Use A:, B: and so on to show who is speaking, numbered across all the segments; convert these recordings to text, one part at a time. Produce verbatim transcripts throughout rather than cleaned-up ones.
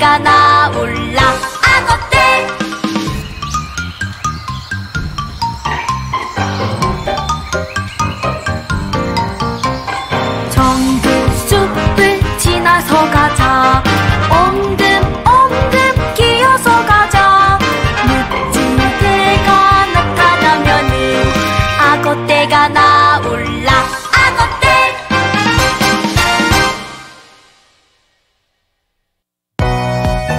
A: 악어떼가 나올라. 악어떼. 정글숲을 지나서 가자. 엉금엉금 기어서 가자. 늑지대가 나타나면은 악어떼가 나올라. 악어떼.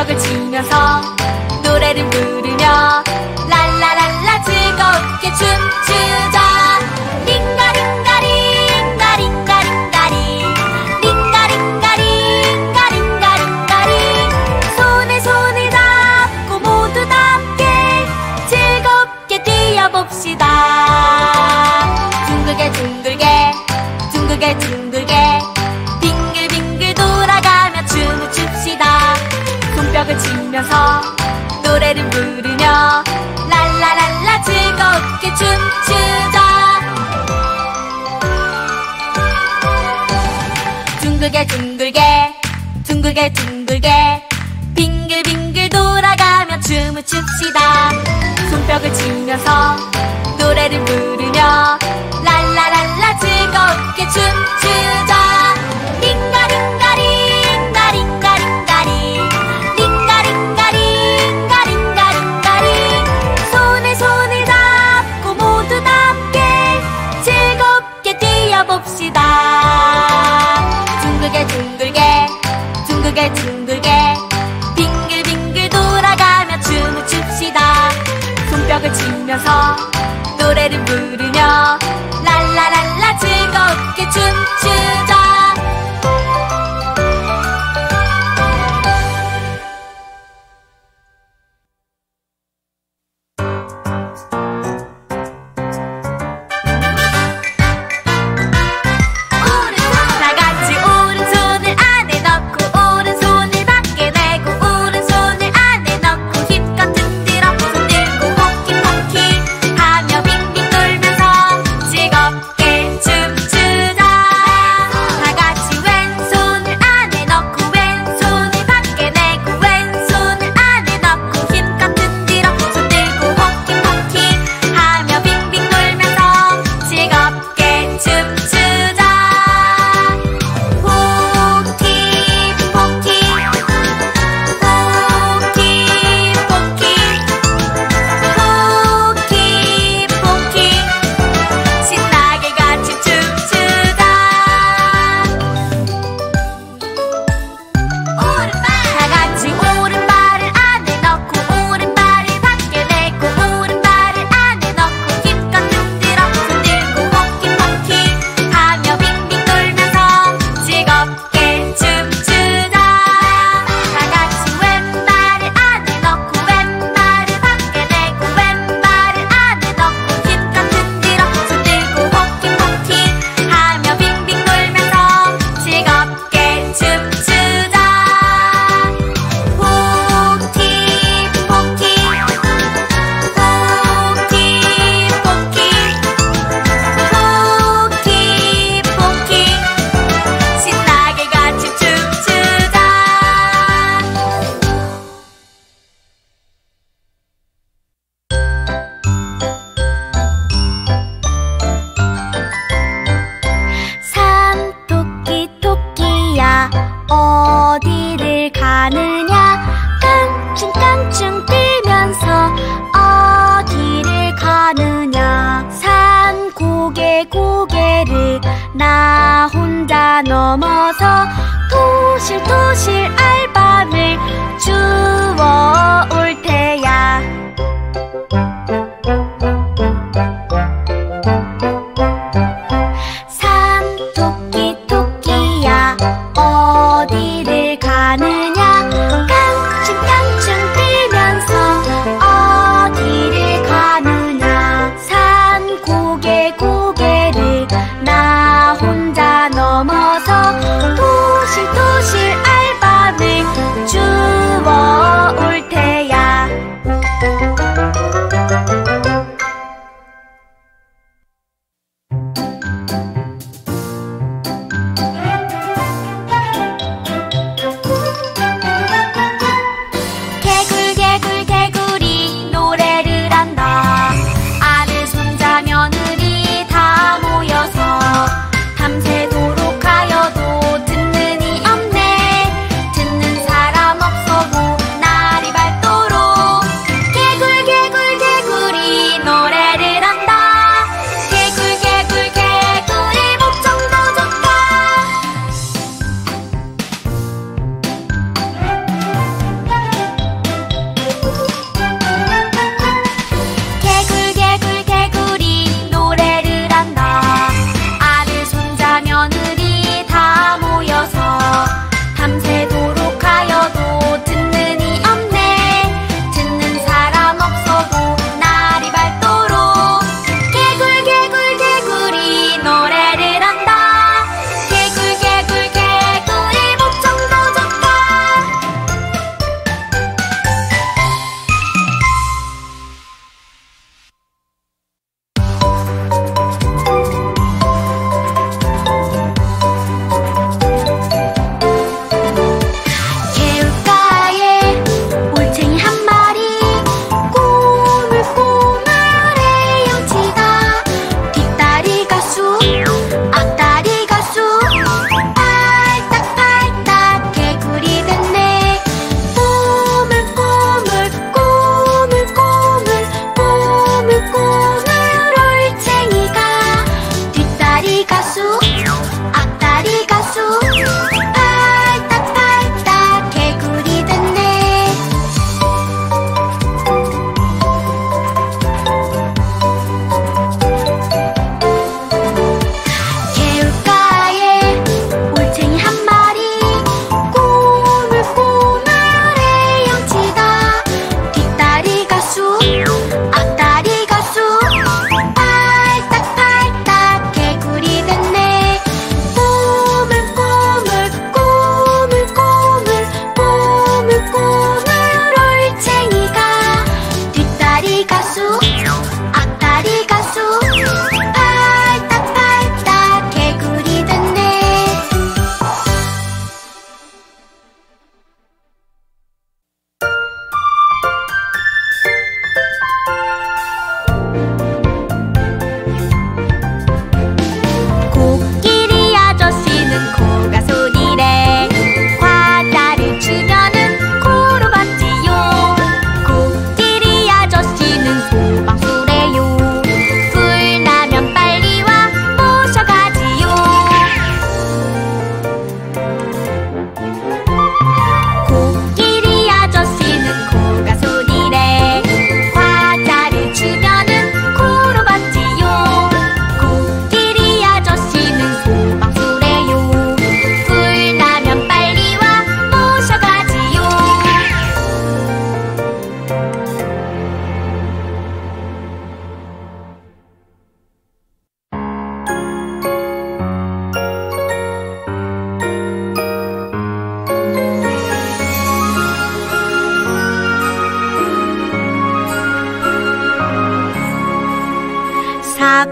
A: 손뼉을 치면서 노래를 부르며 랄라랄라 즐겁게 춤추자. 링가링가링가링가링가링 링가링가링가링가링가링 손에 손을 잡고 모두 다 함께 즐겁게 뛰어봅시다. 둥글게 둥글게 둥글게 둥글게 빙글빙글 돌아가며 춤을 춥시다. 손뼉을 치면서 노래를 부르며 랄라랄라 즐겁게 춤추자. 둥글게 둥글게 둥글게 둥글게 빙글빙글 돌아가며 춤을 춥시다. 손뼉을 치면서 노래를 부르며 랄라랄라 즐겁게 춤추자. 링가링가링가링가링가링 링가링가링가링가링가링 손에 손을 잡고 모두 다 함께 즐겁게 뛰어봅시다. 둥글게 둥글게 둥글게 둥글게 빙글빙글 돌아가며 춤을 춥시다. 손뼉을 치면서 노래를 부르며 랄라랄라 즐겁게 춤추자.
B: 어디를 가느냐 깡충깡충 뛰면서 어디를 가느냐 산 고개 고개를 나 혼자 넘어서 도실도실 알밤을 주워 올 테야. 어디를 가느냐 깡충깡충 뛰면서 어디를 가느냐 산 고개 고개를 나 혼자 넘어서 도실도실 알밤을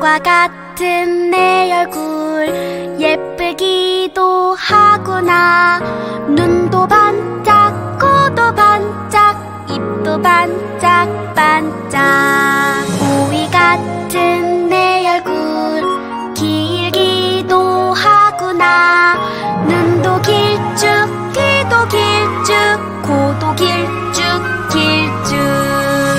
B: 달과 같은 내 얼굴 예쁘기도 하구나. 눈도 반짝, 코도 반짝, 입도 반짝 반짝. 오이 같은 내 얼굴 길기도 하구나. 눈도 길쭉, 귀도 길쭉, 코도 길쭉 길쭉.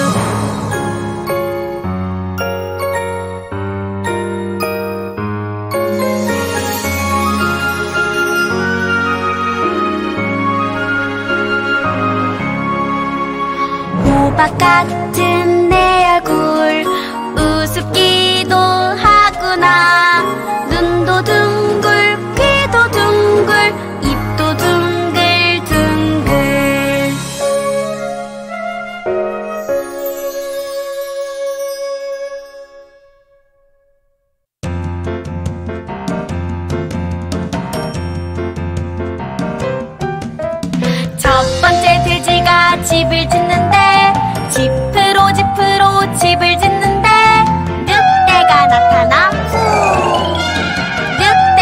B: 호박 같은 내 얼굴 우습기도 하구나. 눈도 둥글, 귀도 둥글, 입도 둥글 둥글. 첫 번째 돼지가 집을 짓는데 지프로 지프로 집을 짓는데 늑대가 나타나 후. 늑대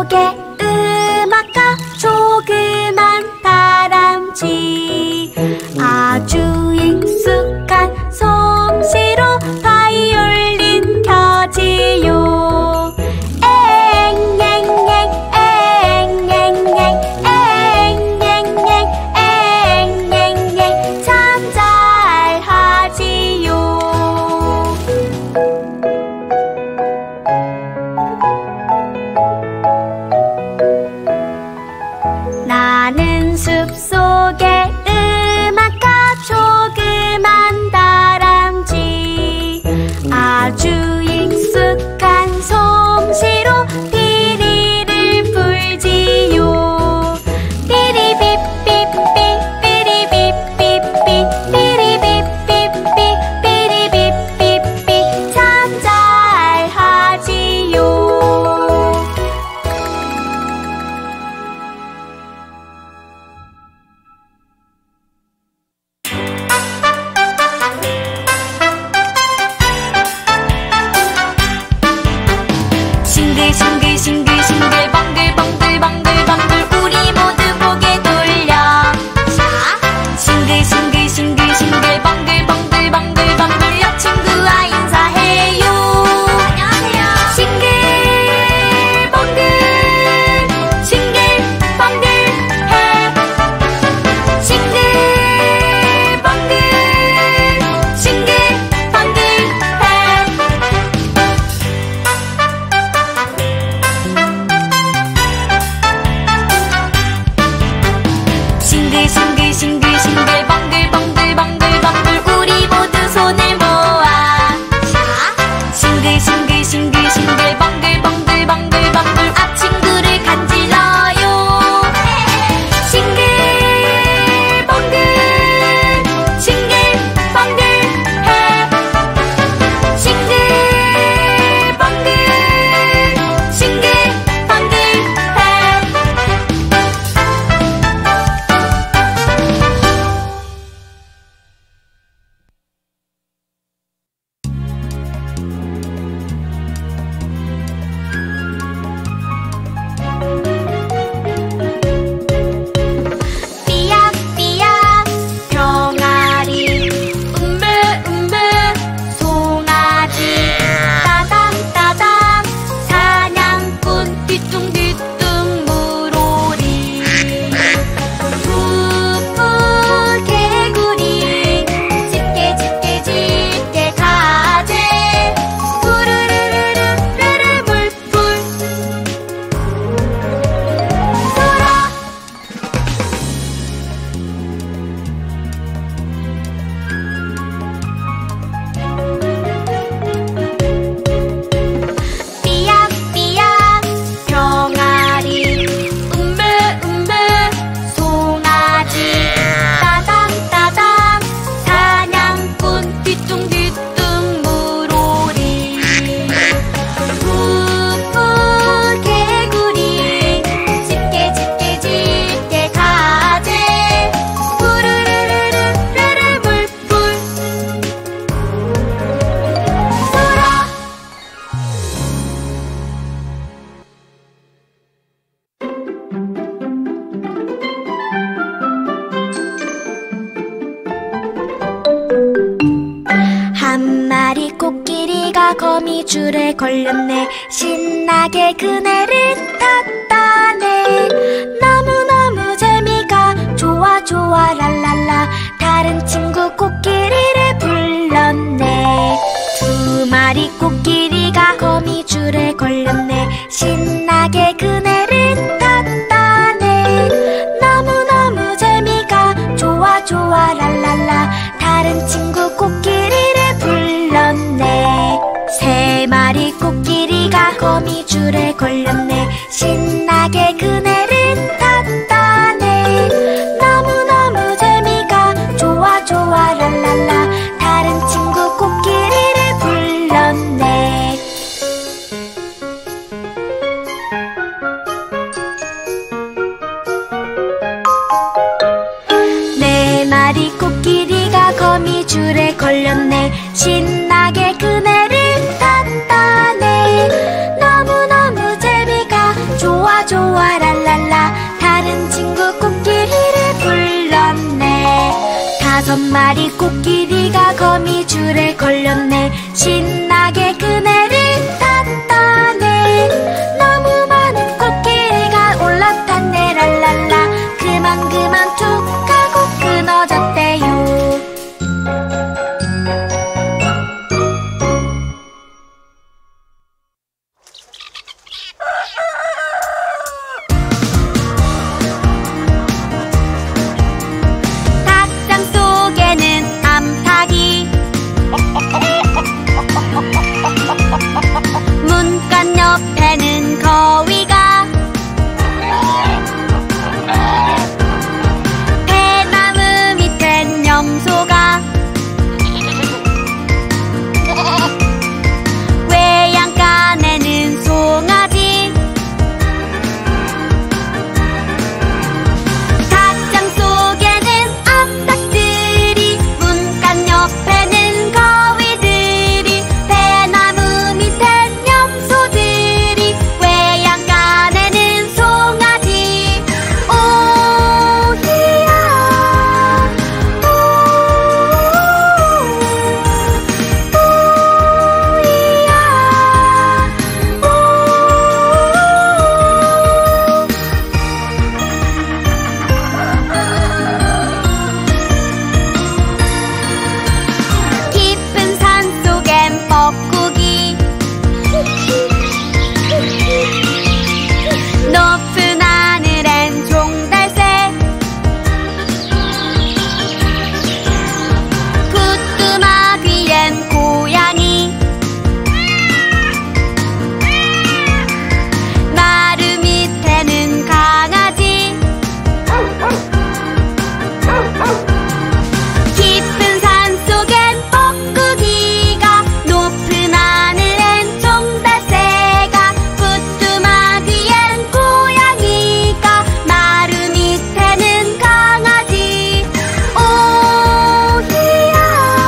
B: 속에 음악가 조그만 다람쥐 아주 익숙한 솜씨로 바이올린 켜지요. 앵앵앵 앵앵앵 앵앵앵 앵앵앵 참 잘하지요. 나는 숲속의 음악가 조그만 다람쥐 아주 익숙한 솜씨로 피리를 불지요. 삐리비삐삐 삐리비삐삐 삐리비삐삐 삐리비삐삐 참 잘하지요. 싱글싱글싱글싱글 방글방글방글방글 우리 모두 고개 돌려. 싱글싱글싱글싱글 방글방글방글방글 옆 친구와 인사해요. 안녕하세요. 싱글벙글 싱글벙글해. 싱글벙글 싱글벙글해. 싱글싱글싱글싱글 방글방글방글방글 우리 모두 손을 모아. 싱글싱글싱글싱글 방글방글방글방글 앞 친구를 간질러요. 싱글벙글 싱글벙글해. 싱글벙글 싱글벙글해. 삐약삐약 병아리 음물 음물 송아지 따담따담 사냥꾼 뒤뚱뒤뚱 물오리 푸푸 개구리 짙게 짙게 짙게 가재 푸르르르르르르 물풀 소라 삐약삐약 병아리 음물 음물 송아지 따담따담 사냥꾼 뒤뚱뒤뚱 물오리 푸푸 개구리 짙게 짙게 짙게 가재 푸르르르르르르 물풀 소라 한 마리 코끼리가 거미줄에 걸렸네. 신나게 그네를 탔다네. 너무너무 재미가 좋아 좋아 랄랄라. 다른 친구 코끼리를 불렀네. 두 마리 코끼리가 거미줄에 걸렸네. 신나게 그네를 탔다네. 너무너무 재미가 좋아 좋아 랄랄라. 다른 친구 코끼리를 불렀네. 세 마리 코끼리가 거미줄에 걸렸네. 신나게 그네를 탔다네. 너무너무 재미가 좋아 좋아 랄랄라. 다른 친구 코끼리를 불렀네. 네 마리 코끼리가 거미줄에 걸렸네. 신나게 그네를 탔다네. 너무너무 재미가 좋아 다섯 마리 코끼리가 거미줄에 걸렸네. 신나게 그네를 탔다네. 너무 많은 코끼리가 올라탔네. 랄랄라. 그만 그만 툭 하고 끊어졌대요.
A: 닭장 속에는 암탉이, 문간 옆에는 거위가, 배나무 밑엔 염소가, 외양간에는 송아지. 닭장 속에는 암탉들이, 문간 옆에는 거위들이, 배나무 밑엔 염소들이, 외양간에는 송아지. 오히야 깊은 산 속엔 뻐꾸기, 높은 하늘엔 종달새, 부뚜막위엔 고양이, 나루 밑에는 강아지. 깊은 산 속엔 뻐꾸기가, 높은 하늘엔 종달새가, 부뚜막 위엔 고양이가, 나루 밑에는 강아지. 오히야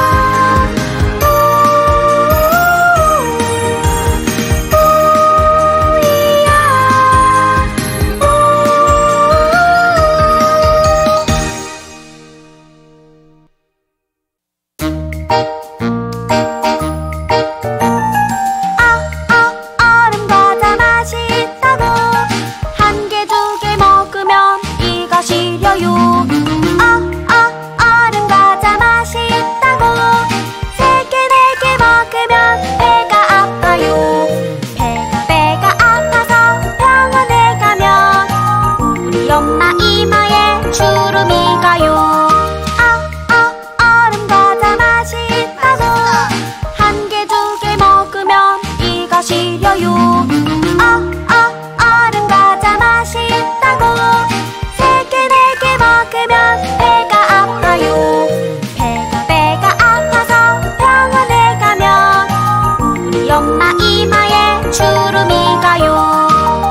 A: 얼음 과자 맛있다고, 한 개 두 개 먹으면 이가 시려요. 어, 어, 얼음 과자 맛있다고, 세 개 네 개 먹으면 배가 아파요. 배가 배가 아파서 병원에 가면 우리 엄마 이마에 주름이 가요. 어, 어, 얼음 과자 맛있다고, 한 개 두 개 먹으면 이가 시려요. 어, 어, 얼음 과자 맛있다고, 세 개 네 개 먹으면 배가 아파요. 배가 배가 아파서 병원에 가면 우리 엄마 이마에 주름이 가요.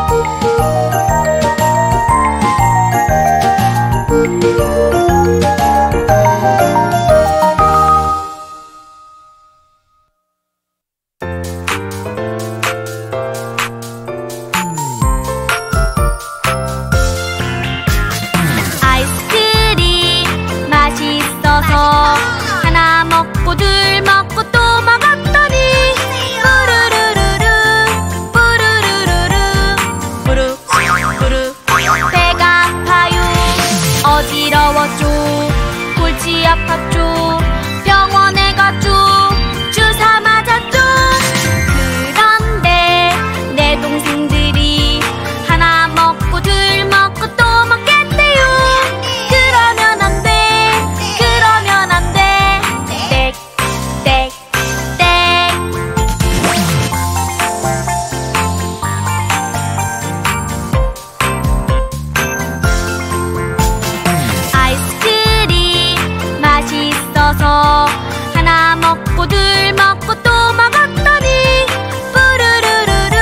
A: 아이스크림 맛있어서 하나 먹고 둘 먹고 또 먹었더니 뿌르르르르 뿌르르르르 뿌르 뿌르 배가 아파요. 어지러웠죠. 골치 아팠죠. 병원에 갔죠. 주사 맞았죠. 그런데 내 동생들이 하나 먹고 둘 먹고 또 먹겠대요. 그러면 안 돼. 그러면 안 돼. 땡, 땡, 땡. 아이스크림 맛있어서 하나 먹고 둘 먹고 또 먹었더니 뿌르르르르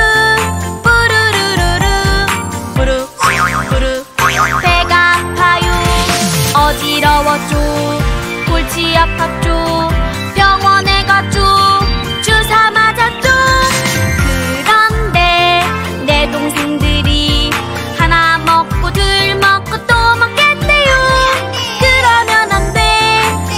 A: 뿌르르르르 뿌르 뿌르 배가 아파요. 어지러웠죠. 골치 아팠죠. 병원에 갔죠. 주사 맞았죠. 그런데 내 동생들이 하나 먹고 둘 먹고 또 먹겠대요. 그러면 안 돼.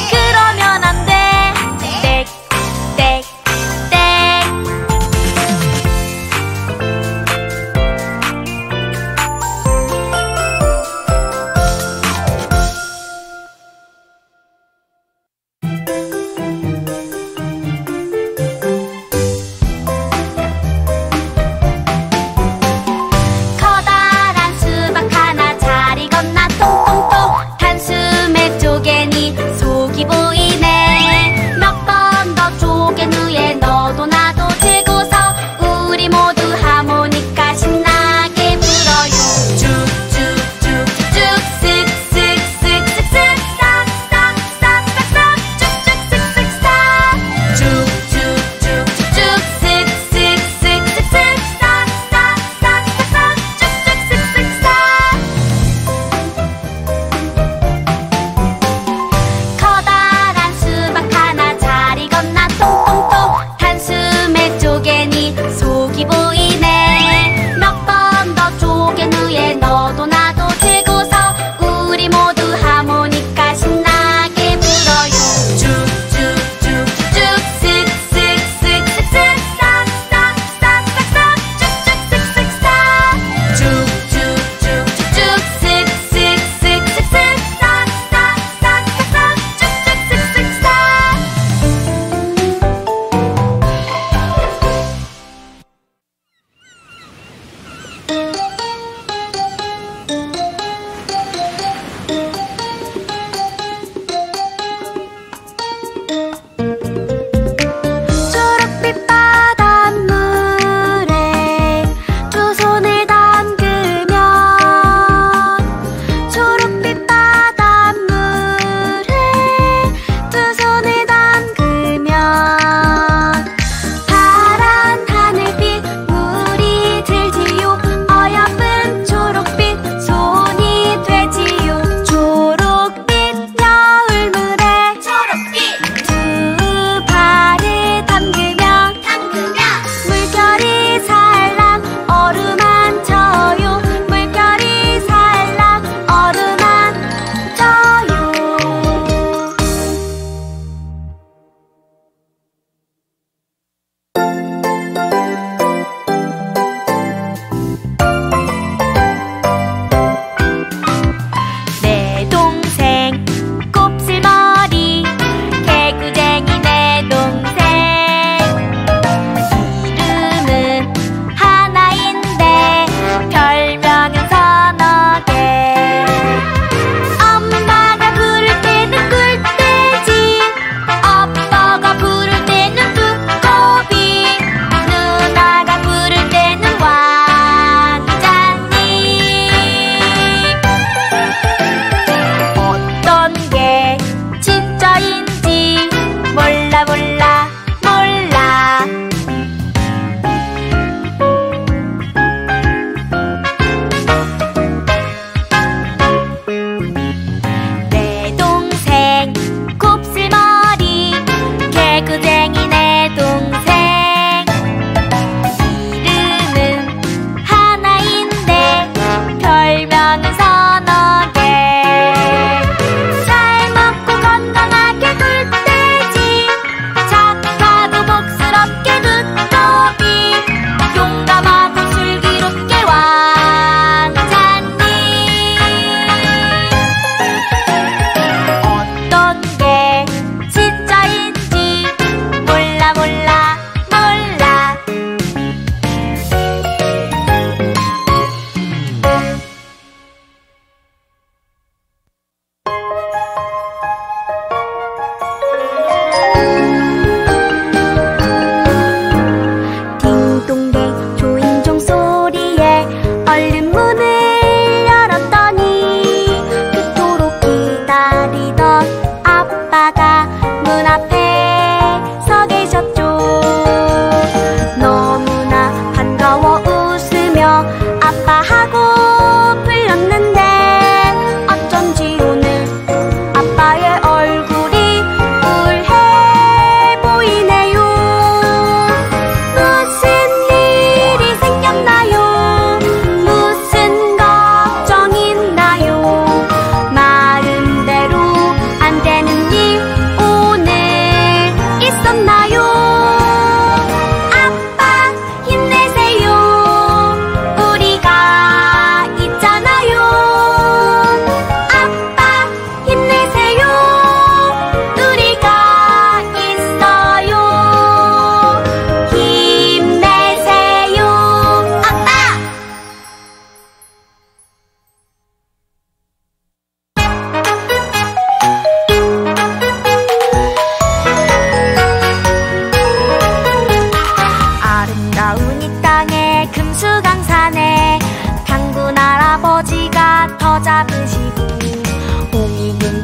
A: 쪼개니 속이 보이네. 몇 번 더 쪼갠 후에 너도 나도 들고서 우리 모두 하모니카 신나게 불어요. 쭉쭉쭉쭉 쓱쓱쓱쓱쓱 싹싹싹싹싹 쭉쭉 쓱쓱싹 쭉쭉쭉쭉 쓱쓱쓱쓱쓱 싹싹싹싹싹 쭉쭉 쓱쓱싹.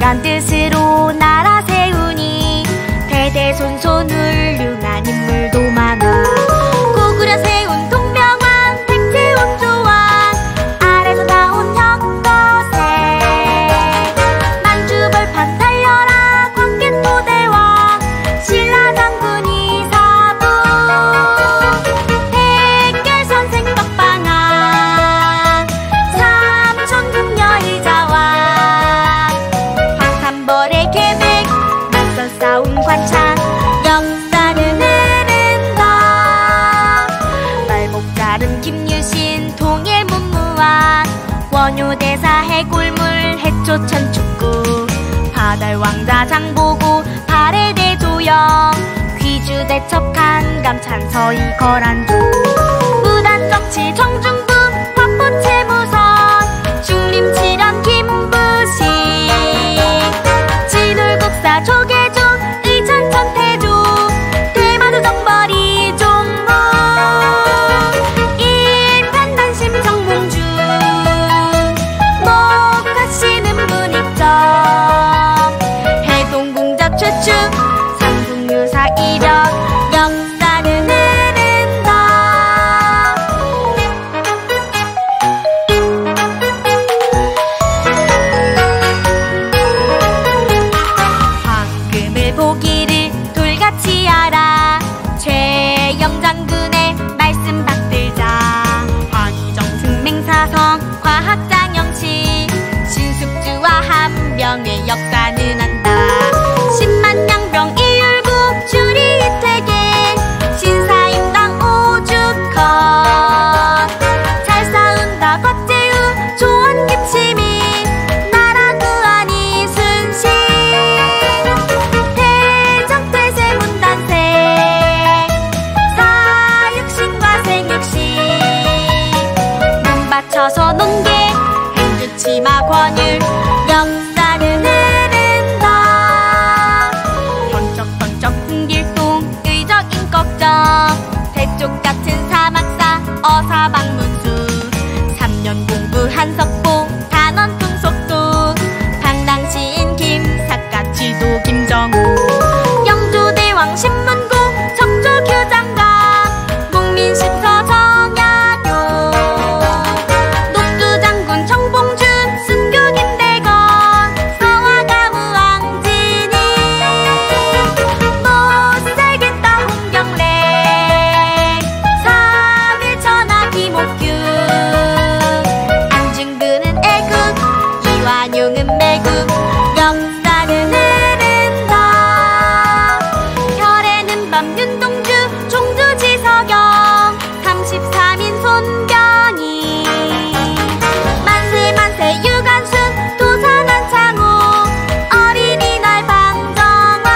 B: 이런 뜻으로 나라 세우니 대대손손 훌륭한 인물도 많아. 고구려 세운 동명왕 백제온 조왕 아래서 나온 혁거세 만주벌판 달려라 광개토대왕 신라장군 이사부 백결선생 떡방왕 삼천궁녀 이자왕 황산벌의 계백 맞서 싸운 관창 역사는 흐른다. 말복자름 김유신 통일문무왕 원효대사 해골물 해초 천축구 바달왕자 장보고 발해대 조영 귀주대 첩한 감찬서이 거란조 무단정치 정중부 화포채무선 중림칠연 김부식 진울국사 조계종 의천천태조 대마도 정벌이 종무 일편단심 정몽주 목화씨는 문익점 해동궁자 최충 삼국유사 이력 역사는 흐른다. 황금을 보기를 돌같이 알아 최영장군의 말씀 받들자. 황희정 승맹사성 과학장영시 신숙주와 한병의 역사는 안다. 십만 양병 이율국 주리 이태계 신사임당 오죽헌 잘 싸운다 곽재우 조원 김치민 나라 구한 이순신 대정태세 문단세 사육신과 생육신 눈 받쳐서 논계 행주치마 권율 역사는 흐른다. 번쩍번쩍 흥길동 의적인걱정 대쪽 같은 사막사 어사방문수 삼년 공부 한석봉 단원통속도 방랑시인 김삿갓 지도 김정우 영조대왕 신문고 척조교장감 국민심서 정약용 녹두장군 정봉준 순교김대건 서화가무 왕진이 못살겠다 홍경래 삼일천하 김옥규 안중근은 애국 이완용은 매국 역사는 흐른다. 별에는 밤 윤동주 종두지서경 삼십삼인 손변이 만세 만세 유관순 도산한 창호 어린이날 방정환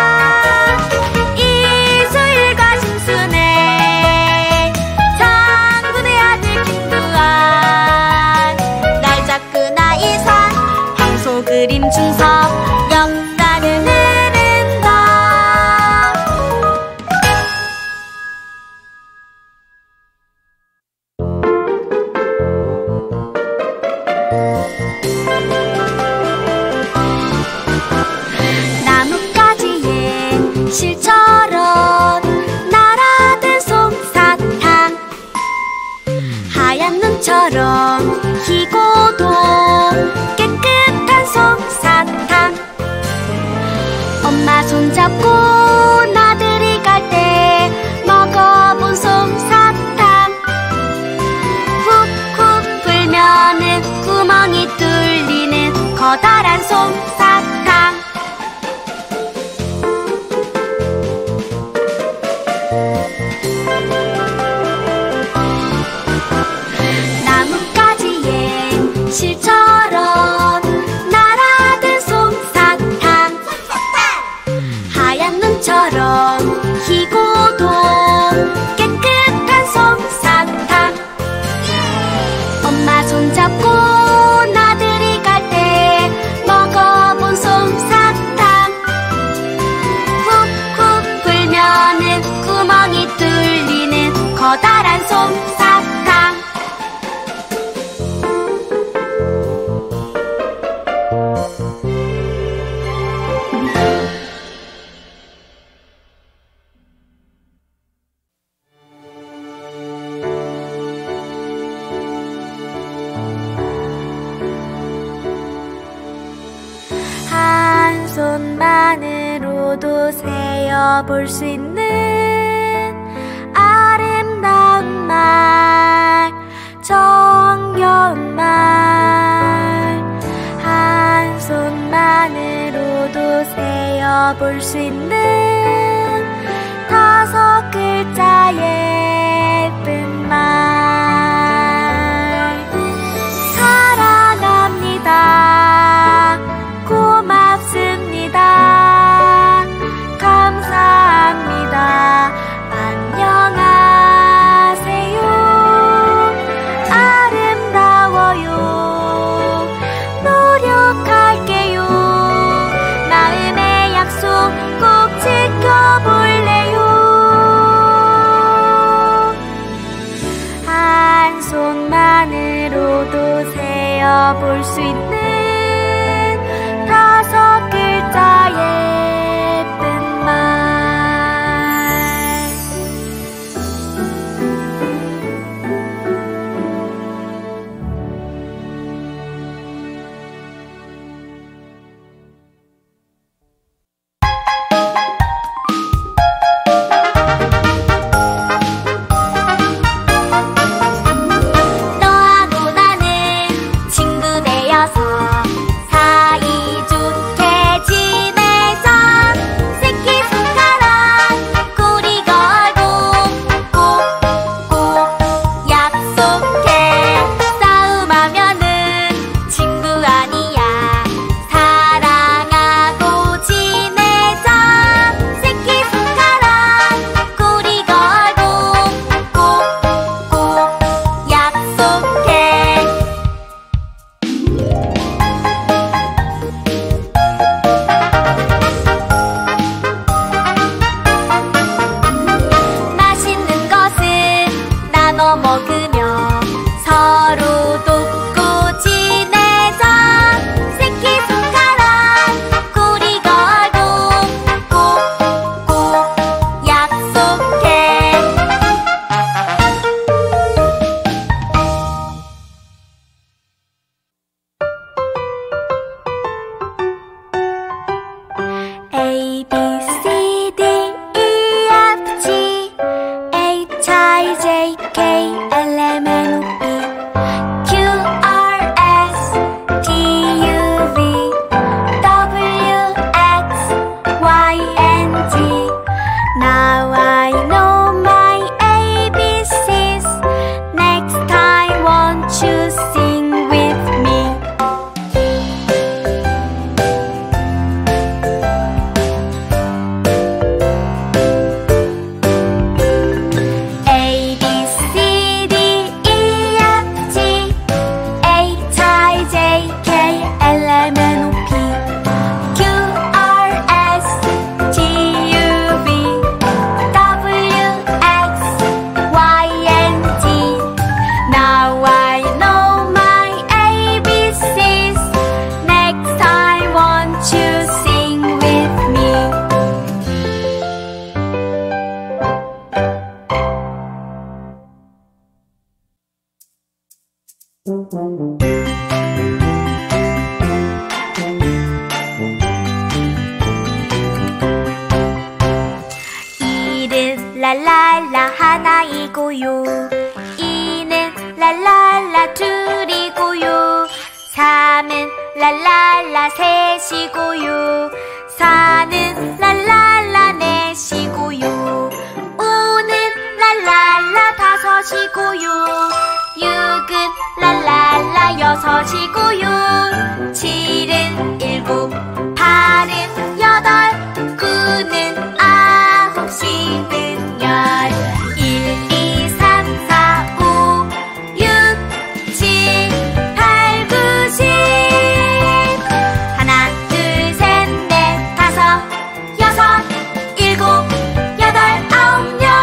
B: 이수일과 심순애 장군의 아들 김두한 날작그나 이산 황소그림 중석 역사는 흐른다. 나뭇가지엔 실처럼 날아든 솜사탕 하얀 눈처럼 희고도 깨끗한 솜사탕 엄마 손잡고 나들이 갈 때 먹어본 솜사탕 훅훅 불면은 구멍이 뚫리는 커다란 솜사탕 나뭇가지엔 실처럼 날아든 솜사탕 하얀 눈 만으로도 세어볼 수 있는 아름다운 말, 정겨운 말, 한 손만으로도 세어볼 수 있는 다섯 글자 예쁜 말. 사랑합니다. 고맙습니다. 감사합니다. 안녕하세요. 아름다워요. 노력할게요. 마음의 약속 꼭 지켜볼래요. 한 손만으로도 세어볼 수 있는 다섯 글자 예쁜 말.
A: 너하고 나는 친구 되어서 사이좋게 지내자. 새끼손가락 꼬리 걸고 꼭꼭 약속해. 싸움하면은 친구 아니야. 사랑하고 지내자. 새끼손가락 꼬리 걸고 꼭꼭 약속해. 맛있는 것은 나눠 먹으며 서로 돕고 지내자. 새끼손가락 꼬리 걸고 꼭꼭 약속해.
B: A, B, C, D, E, F, G, H, I, J, K, L, M, N, O, P, Q, R, S, T, U, V, W, X, Y, and Z. Now I know my A B Cs. Next time won't you sing with me? A, B, C, D, E, F, G, H, I, J, K, L, M, N, O, P, Q, R, S, T, U, V, W, X, Y, and Z. Now I know my A B Cs. Next time won't you sing with me? 일은 랄랄라 하나이고요. 이는 랄랄라 둘이고요. 삼은 랄랄라 셋이고요. 사는 랄랄라 넷이고요. 오는 랄랄라 다섯이고요. 육은 랄랄라 여섯이고요. 칠은 일곱, 팔은 여덟, 구는 아홉, 십은 열. 일, 이, 삼, 사, 오, 육, 칠, 팔, 구, 십. 하나, 둘, 셋, 넷, 다섯, 여섯, 일곱, 여덟, 아홉, 열.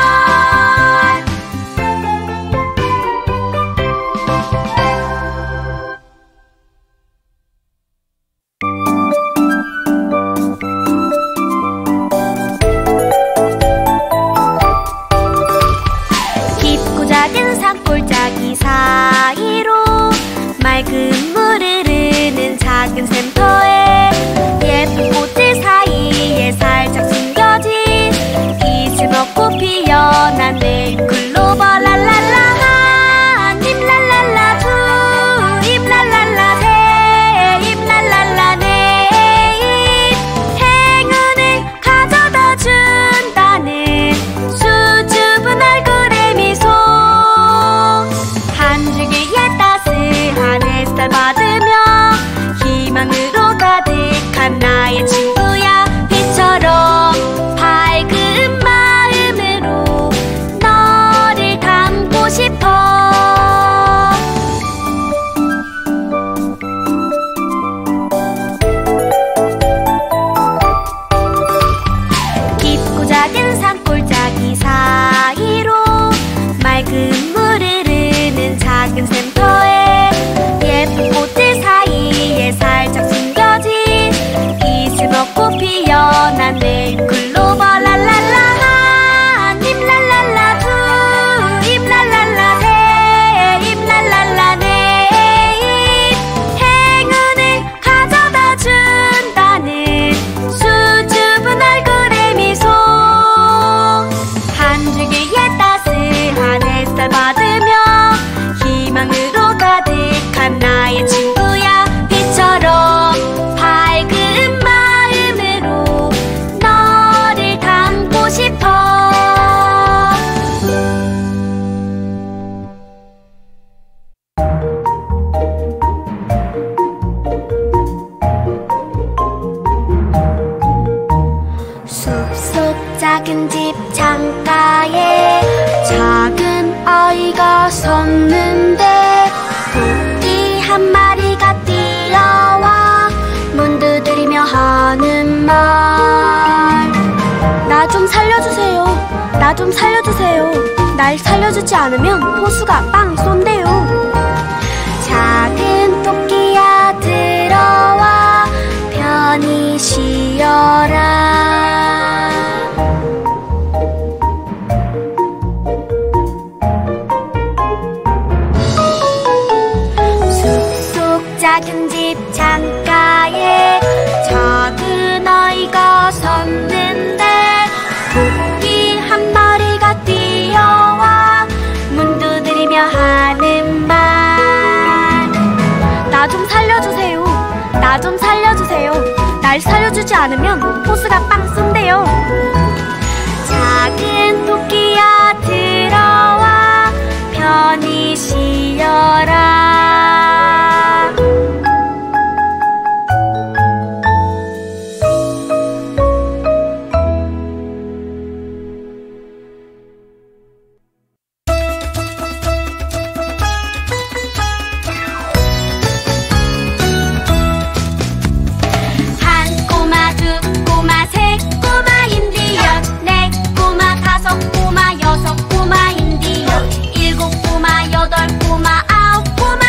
B: 친구야 빛처럼 밝은 마음으로 너를 닮고 싶어. 깊고 작은 산골짜기 사이로 맑은 물을 흐르는 작은 샘터에 예쁜 꽃들 사이에 살짝 숨겨진 이슬먹고 피어난 네잎클로버. 랄랄라 한입 랄랄라 두입 랄랄라 세입 랄랄라 네입. 행운을 가져다 준다는 수줍은 얼굴의 미소. 한 줄기에 따스한 햇살 받으며 희망으로 가득한 나의 친구야 빛처럼 밝은 마음으로 너를 닮고 싶어. 숲속 작은 집 창가에 작은 아이가 섰는데 토끼 한 마리가 뛰어와 문 두드리며 하는 말. 나 좀 살려주세요. 나 좀 살려주세요. 날 살려주지 않으면 호수가 빵 쏜대요. 작은 토끼야 들어와 편히 쉬어라. 숲속 작은 집 창가에 작은 아이가 섰는데 토끼 한 마리가 뛰어와 문 두드리며 하는 말. 나 좀 살려주세요. 나 좀 살려주세요. 날 살려주지 않으면 호수가 빵 쏜대요. 작은 토끼야 들어와 편히 쉬어라. 한 꼬마 두 꼬마 세 꼬마 인디언 네 꼬마 다섯 꼬마 여섯 꼬마 인디언 일곱 꼬마 여덟 꼬마 아홉 꼬마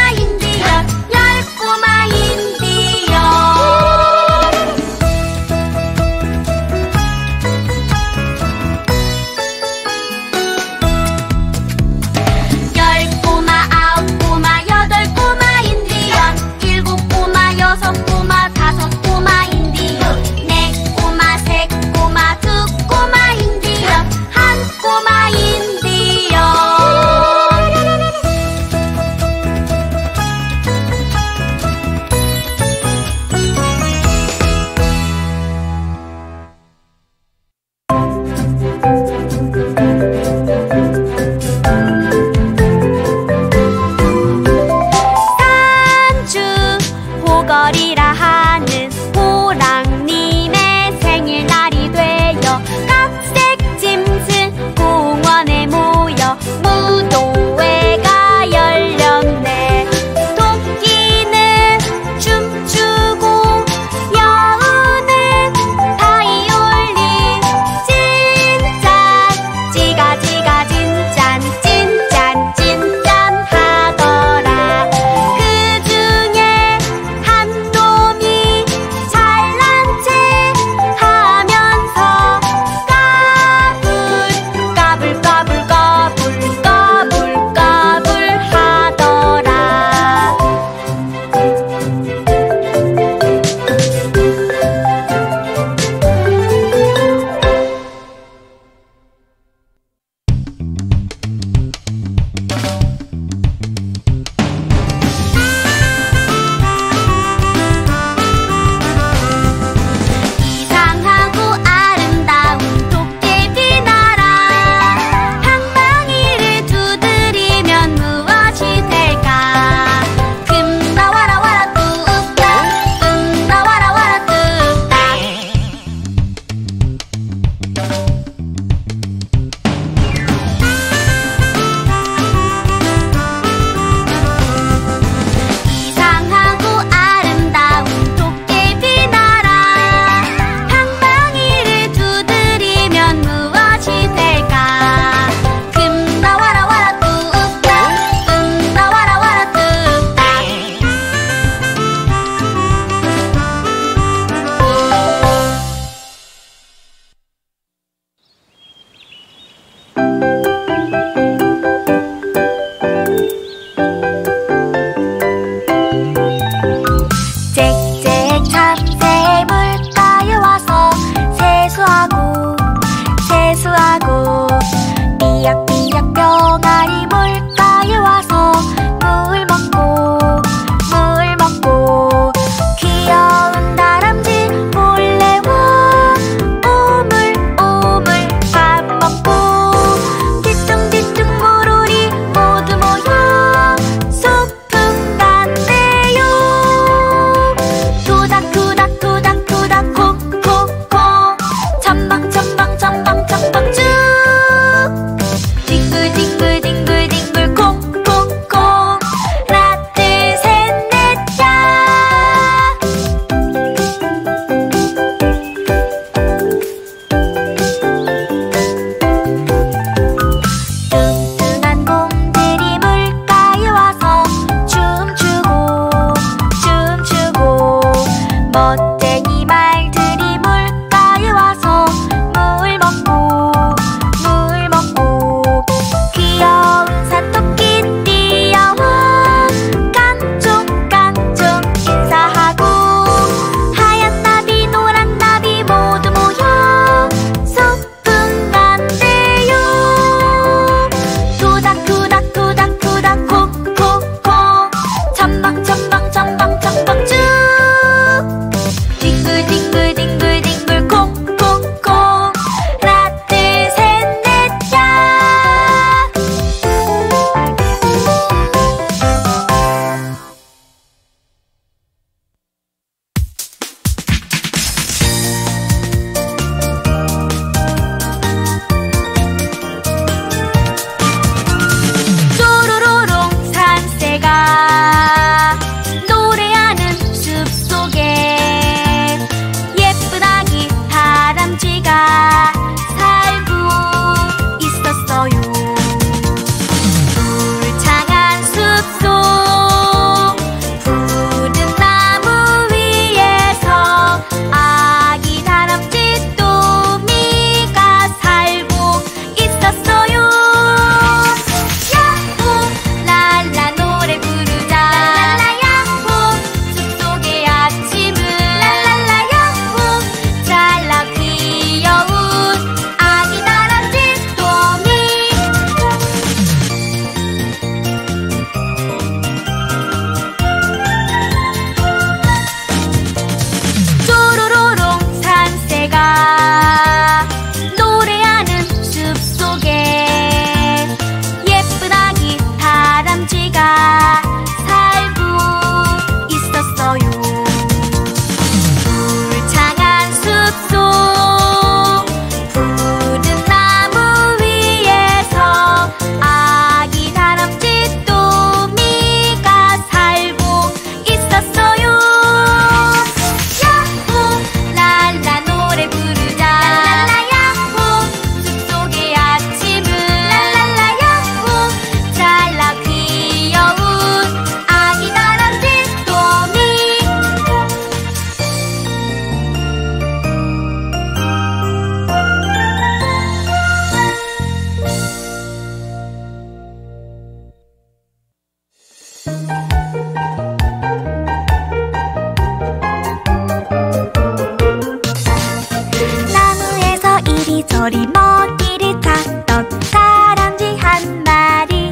B: 이리저리 먹이를 찾던 다람쥐 한 마리.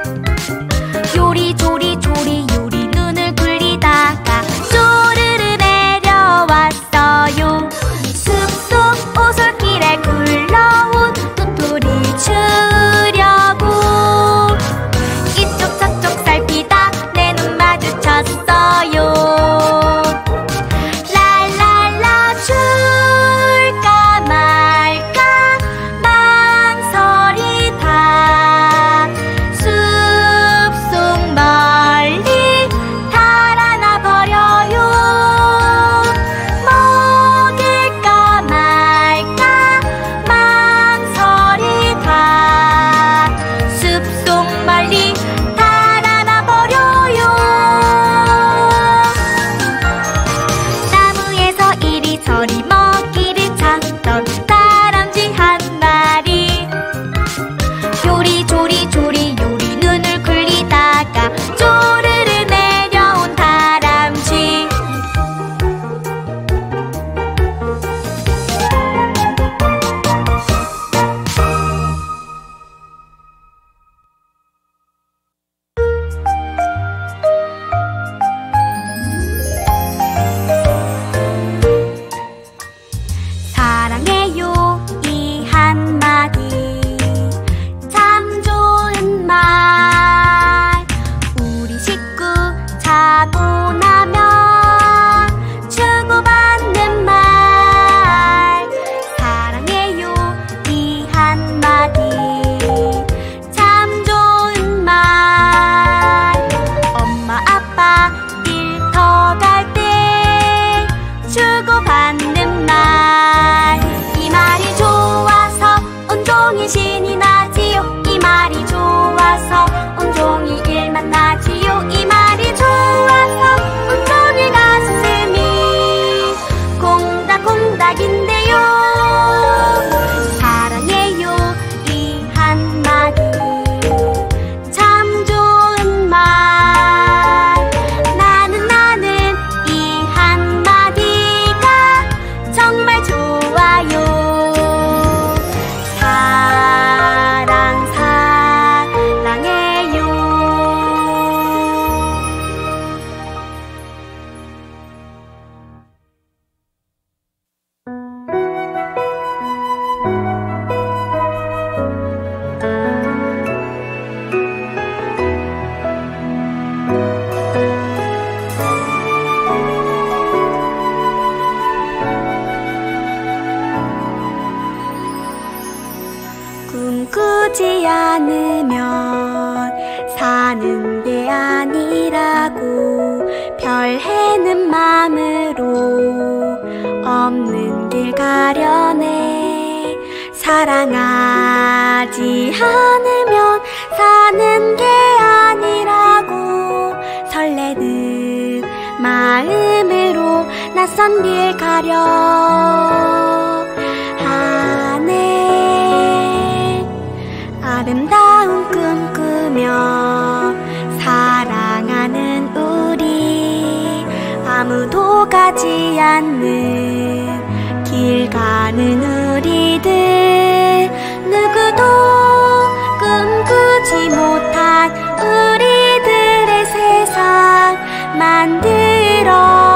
B: 요리조리 조리 요리 눈을 굴리다가 쪼르르 내려왔어요. 숲속 오솔길에 굴러온 도토리 주려고 이쪽 저쪽 살피다 내 눈 마주쳤어요. 랄랄라 줄까 말까 망설이다 숲속 멀리 달아나 버려요. 먹을까 말까 망설이다 숲속 멀리 달아나 버려요. 나무에서 이리저리 먹이를 찾던 다람쥐 한 마리. 요리조리 조리 요리 눈을 굴리다가 쪼르르 내려온 다람쥐. 사랑해요 이 한마디 참 좋은 말. 우리 식구 자고 나면 주고받는 말. 사랑해요 이 한마디 참 좋은 말. 엄마 아빠 일 터 갈 때 주고받는 말. 이 말이 좋아서 온종일 신이 나지요. 이 말이 좋아서 온종일 일만 나지요. 이 말이 좋아서 온종일 가슴이 콩닥콩닥인데요. 사랑해요 이 한마디 참 좋은 말. 나는 나는 이 한마디가 정말 좋아요. 사랑 사랑해요. 꿈꾸지 않으면 사는 게 아니라고 별 해는 맘으로 없는 길 가려내. 사랑하지 않으면 사는 게 아니라고 설레는 마음으로 낯선 길 가려 하네. 아름다운 꿈 꾸며 사랑하는 우리. 아무도 가지 않는 길 가는 우리들. 누구도 꿈꾸지 못한 우리들의 세상 만들어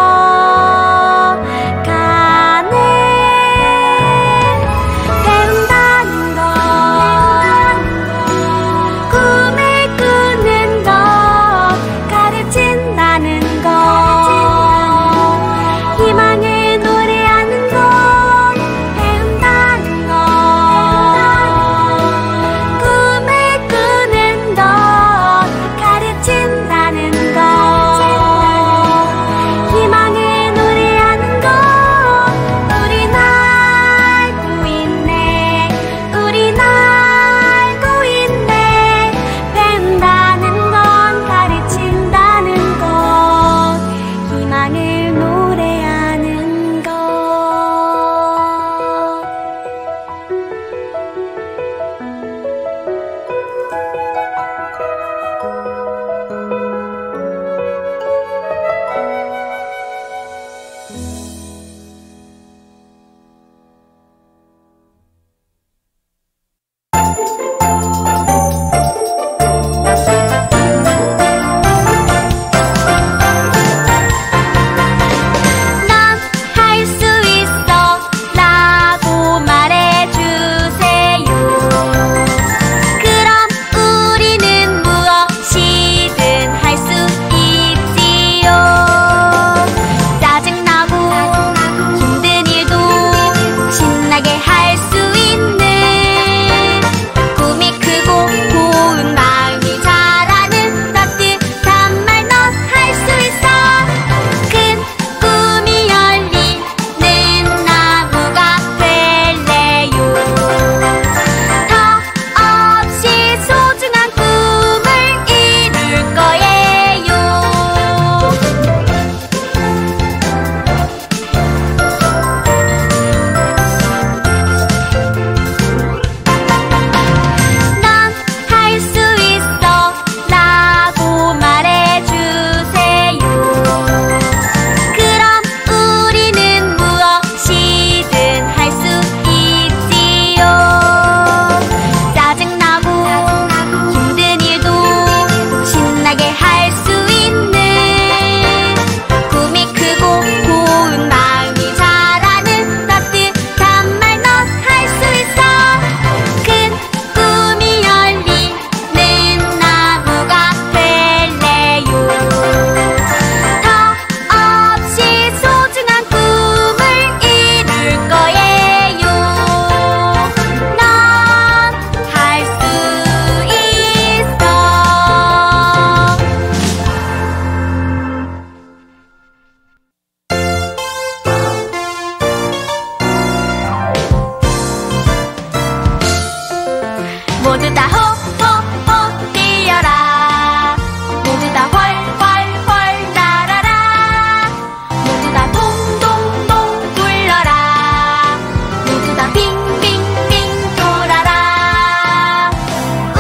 A: 모두 다 호호호 뛰어라. 모두 다 훨훨훨 날아라. 모두 다 동동동 굴러라. 모두 다 빙빙빙 돌아라. 우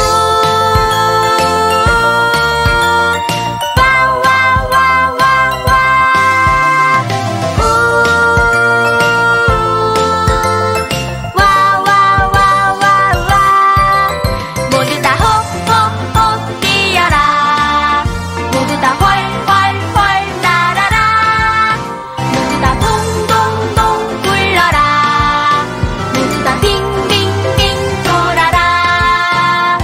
A: 와와와와와. 우 와와와와와. 모두 다 호호호 뛰어라. 모두 다 훨훨훨 날아라. 모두 다 동동동 굴러라. 모두 다 빙빙빙 돌아라.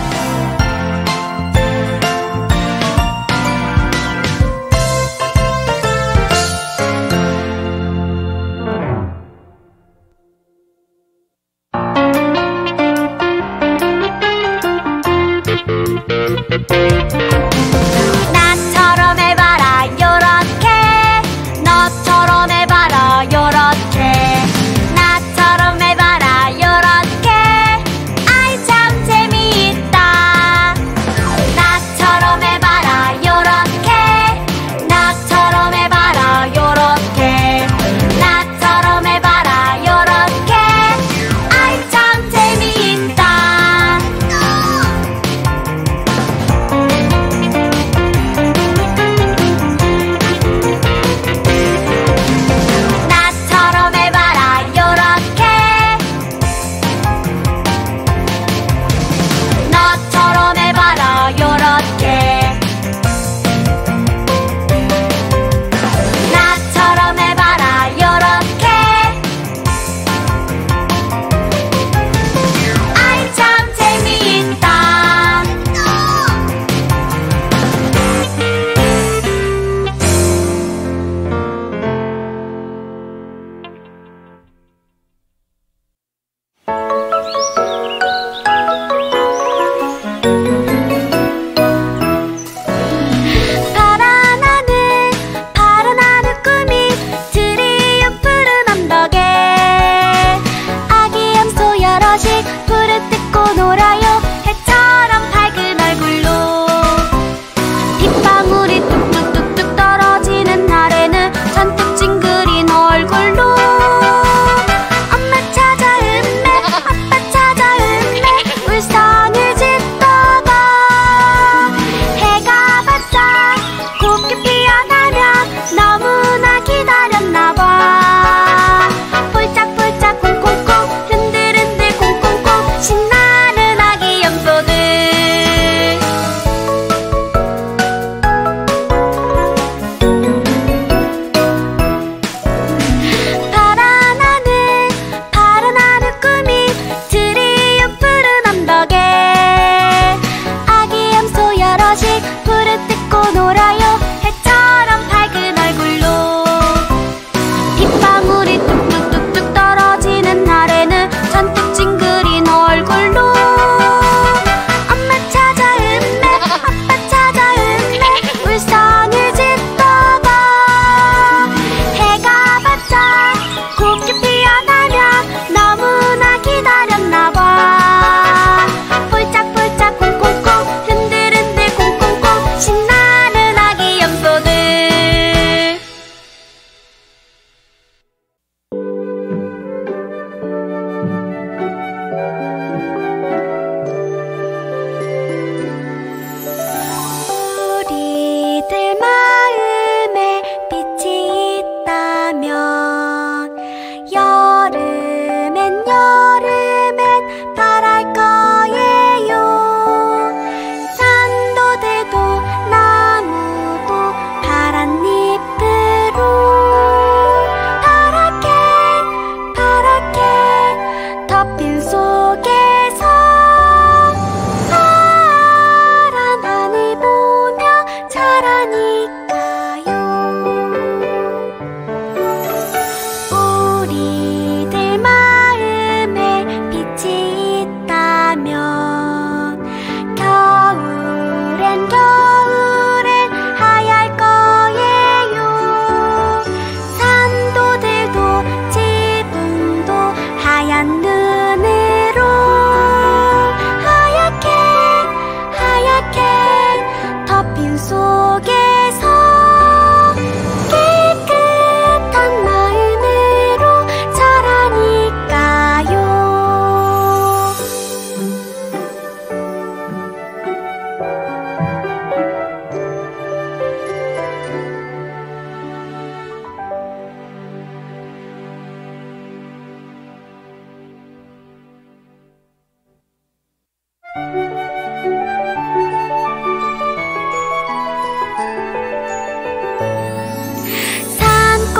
A: 나처럼 해봐라 요렇게. 너처럼 해봐라 요렇게. 나처럼 해봐라 요렇게. 아이 참 재미있다. 나처럼 해봐라 요렇게. 나처럼 해봐라 요렇게. 나처럼 해봐라 요렇게. 아이 참 재미있다.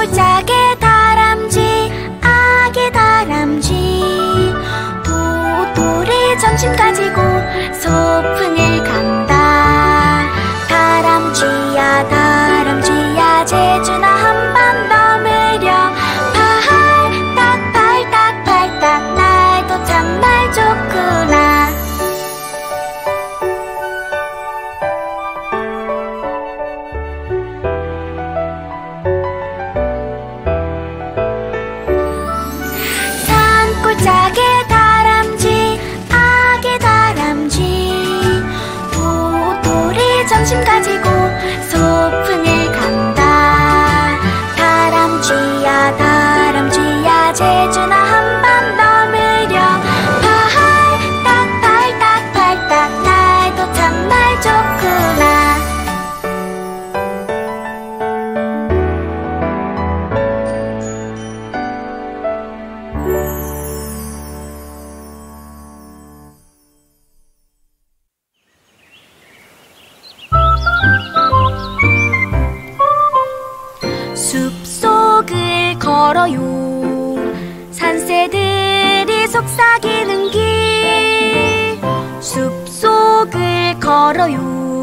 B: 산골짜기 다람쥐 아기 다람쥐 도토리 점심 가지고 소풍을 간다. 다람쥐야 다람쥐야 제주나 한번 넘으려 팔딱 팔딱 팔딱 날도 정말 좋구나. 산골짜기 다람쥐 아기 다람쥐 도토리 점심 가지고 소풍을 간다. 다람쥐야 다람쥐야 제주나 한번 넘으려 팔딱 팔딱 팔딱 날도 정말 좋구나. 숲속을 걸어요. 산새들이 속삭이는 길. 숲속을 걸어요.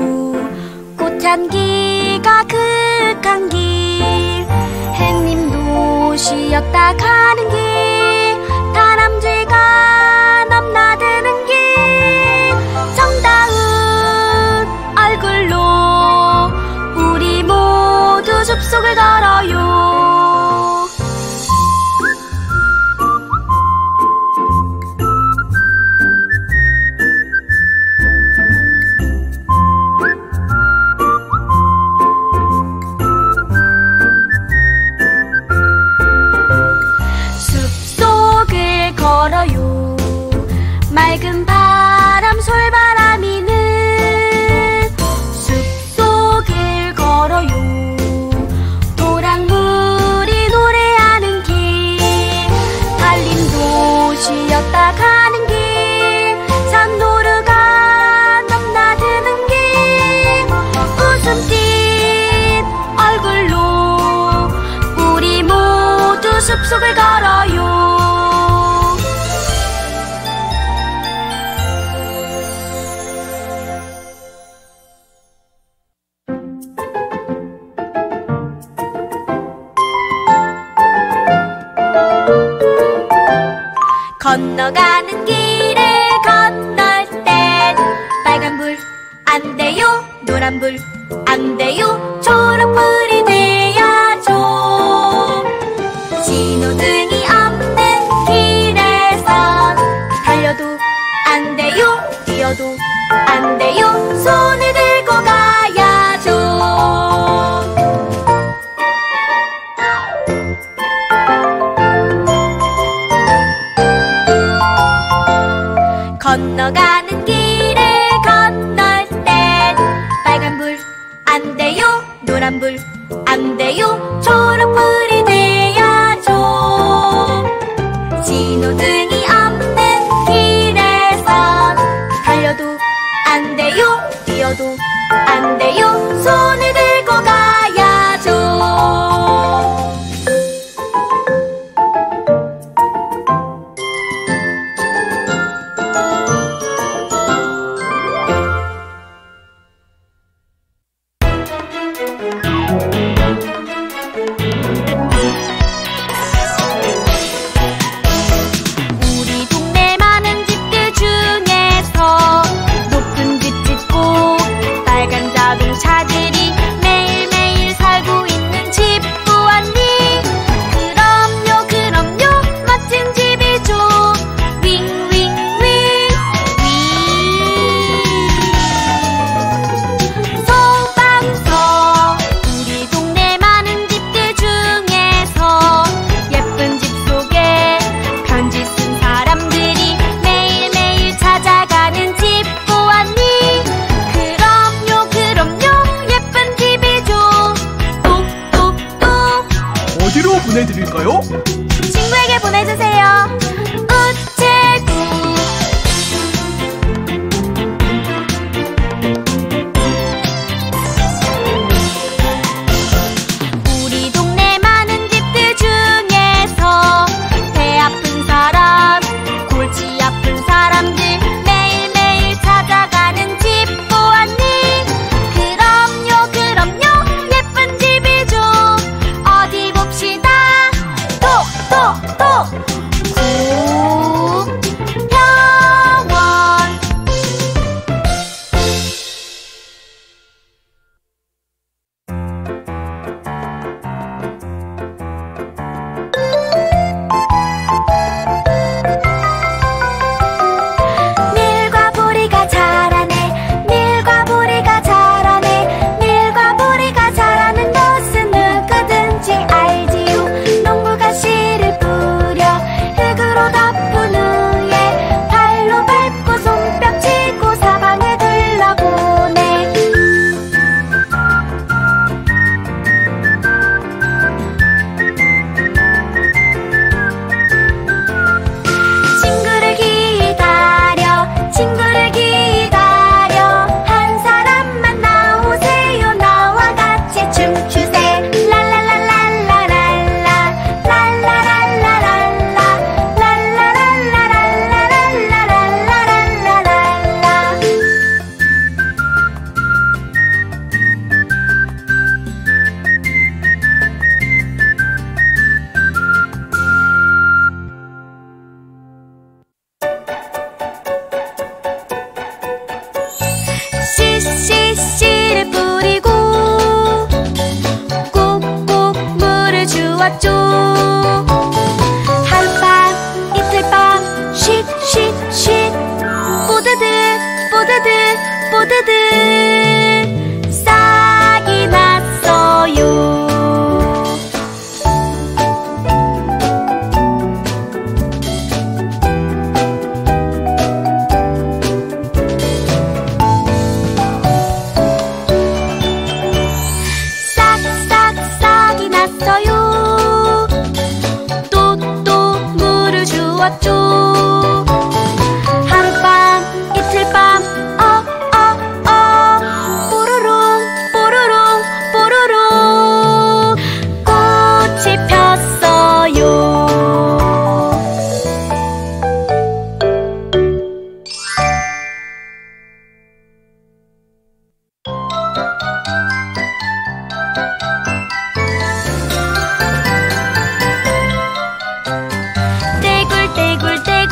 B: 꽃향기가 그윽한 길. 햇님도 쉬었다 가는 길. 다람쥐가 넘나드는 길. 정다운 얼굴로 우리 모두 숲속을 걸어요. 숲속을 걸어요. 맑은 바람 솔바람이는 숲속을 걸어요. 도랑물이 노래하는 길. 달림도 쉬었다 가는 길. 산노루가 넘나드는 길. 웃음 띤 얼굴로 우리 모두 숲속을 걸어요. 건너가는 길을 건널 땐 빨간불 안 돼요. 노란불 안 돼요. 초록불이 돼야죠. 신호등이 없는 길에선 달려도 안 돼요. 뛰어도 안 돼요. 손을 들고 가야죠. 건너가는 길을 건널 땐 빨간불 안 돼요. 노란불 안 돼요. 초록불이 돼야죠. 신호등이 없는 길에선 달려도 안 돼요. 뛰어도 안 돼요. 손을 들고 가야죠. 우리 모두들 싹이 났어요. 싹싹 싹이 났어요. 또 또 물을 주었죠. 하룻밤 이틀밤 어 어 어 뽀로롱 뽀로롱 뽀로롱 꽃이 폈어요. 떼굴떼굴떼굴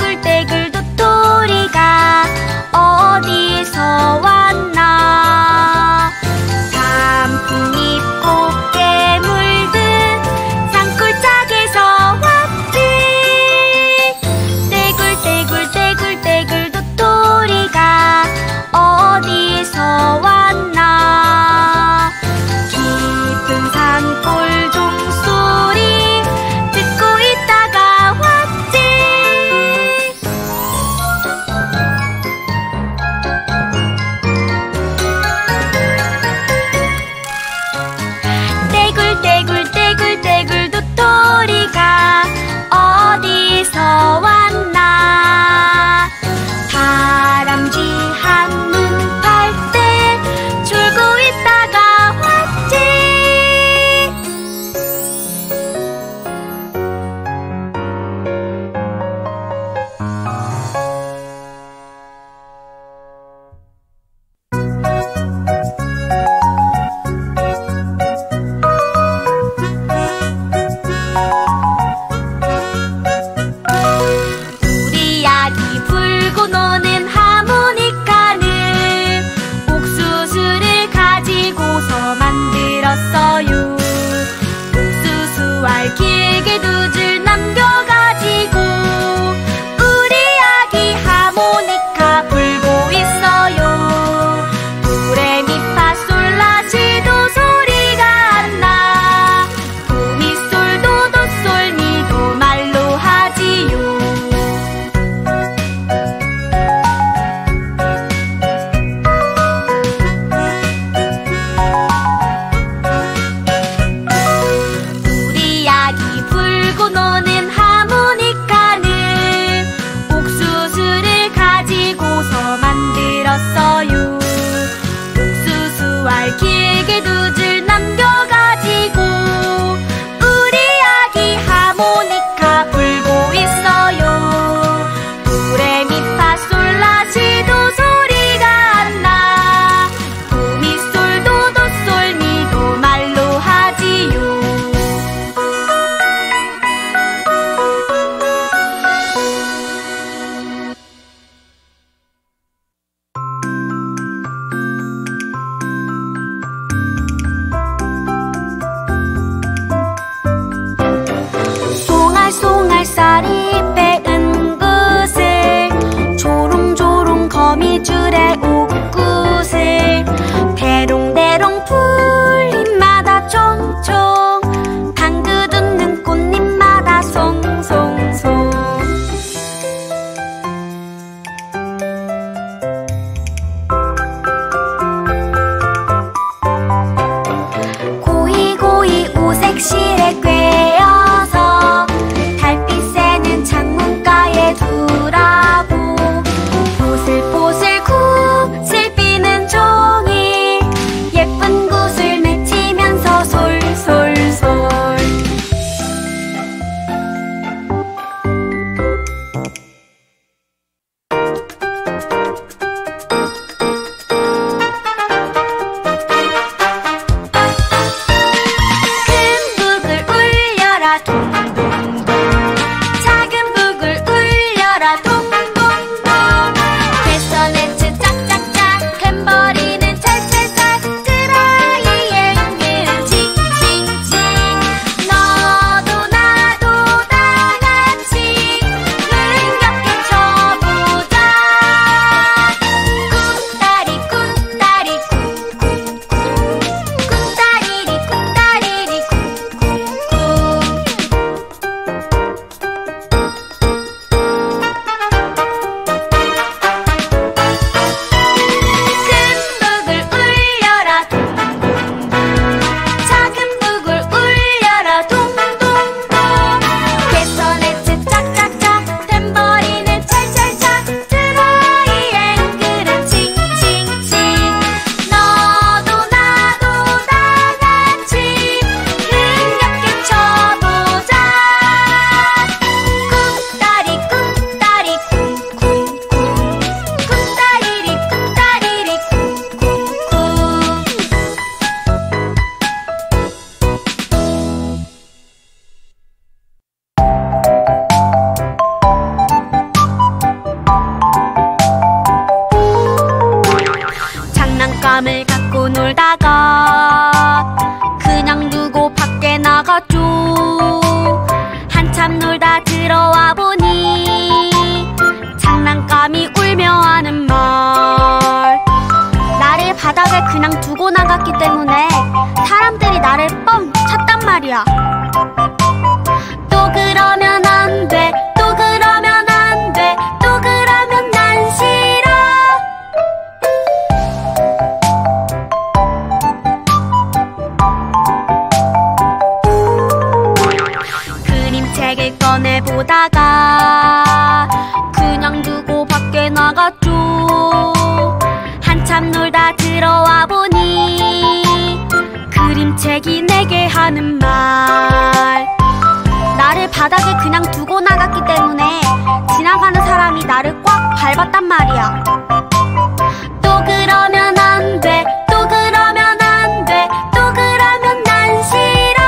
A: 들어와 보니 그림책이 내게 하는 말. 나를 바닥에 그냥 두고 나갔기 때문에 지나가는 사람이 나를 꽉 밟았단 말이야. 또 그러면 안 돼, 또 그러면 안 돼, 또 그러면 난 싫어.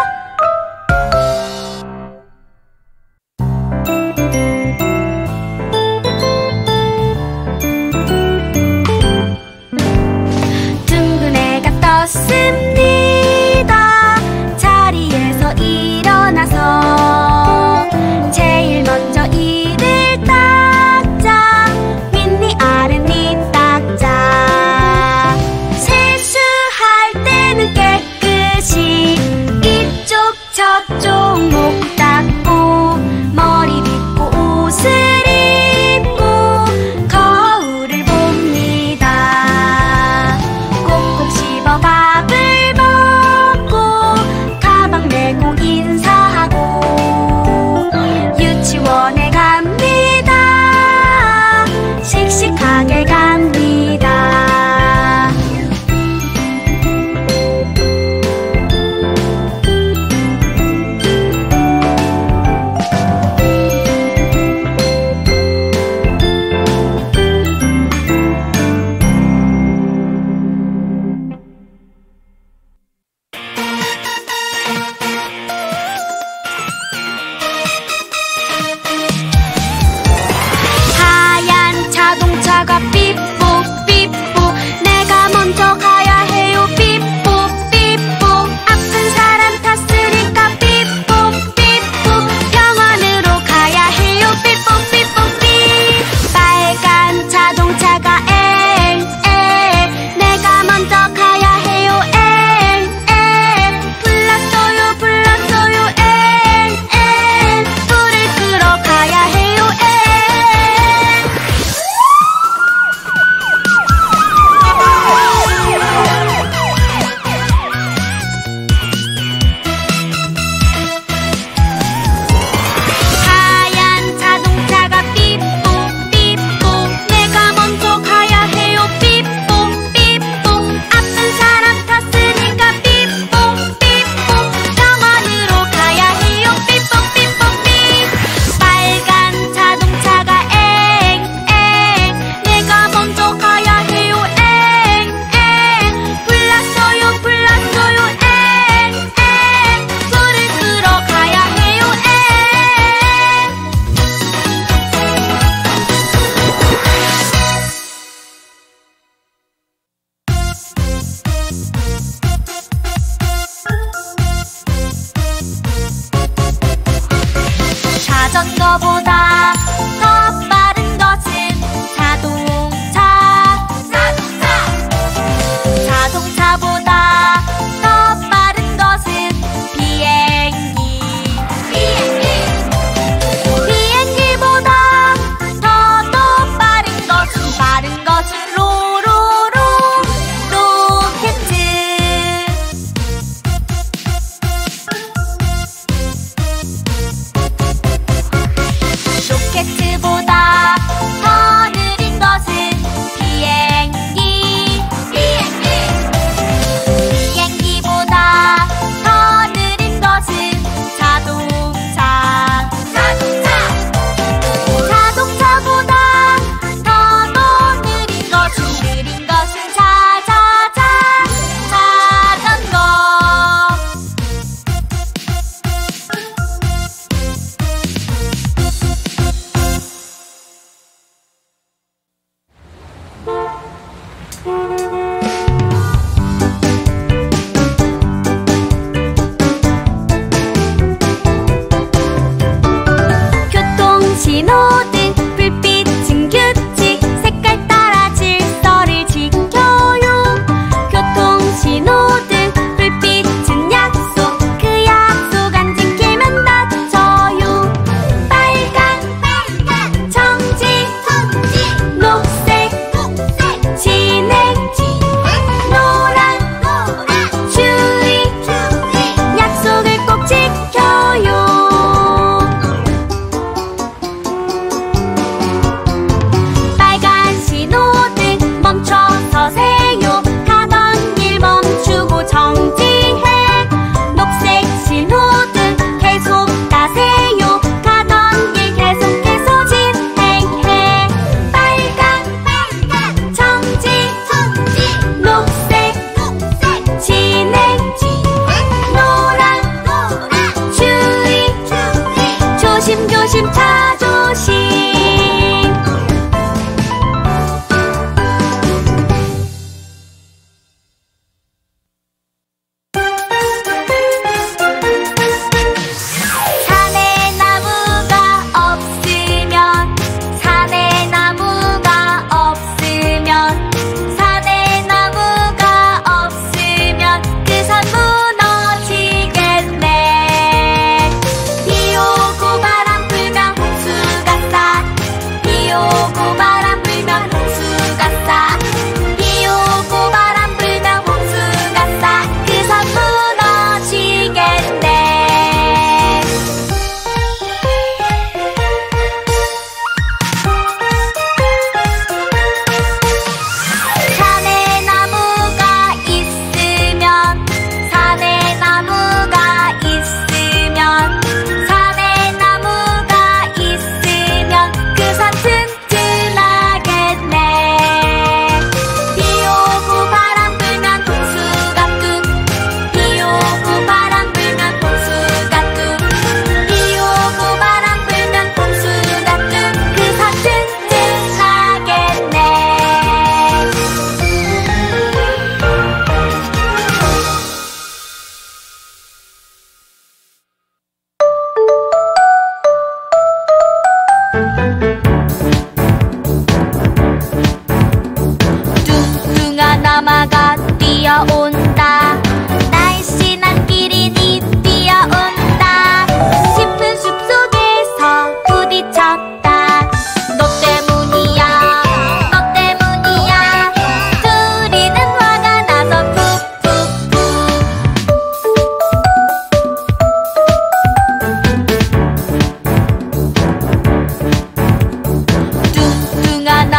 A: 둥근 애가 떴습니다. 자리에서 일어나서 제일 먼저 이를 닦자. 윈니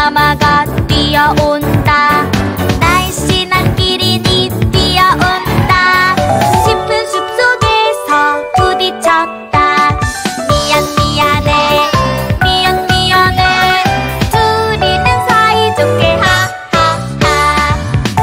A: 까마가 뛰어온다. 날씬한 기린이 뛰어온다. 깊은 숲속에서 부딪혔다. 미안 미안해 미안 미안해 둘이는 사이좋게 하하하.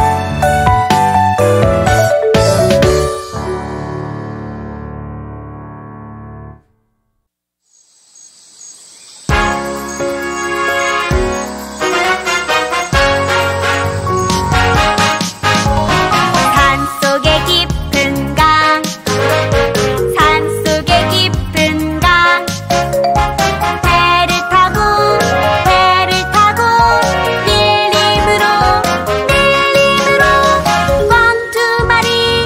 A: 산속의 깊은 강 산속의 깊은 강 배를 타고 배를 타고 밀림으로 밀림으로 꽝 두 마리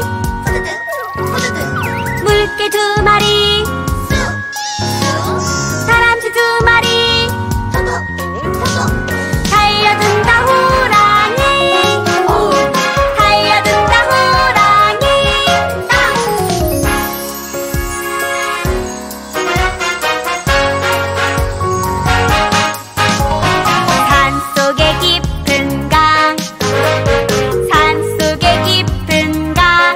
A: 물개 두 마리 다람쥐 두 마리 달려든다 호랑이 달려든다 호랑이 땅. 산속의 깊은 강 산속의 깊은 강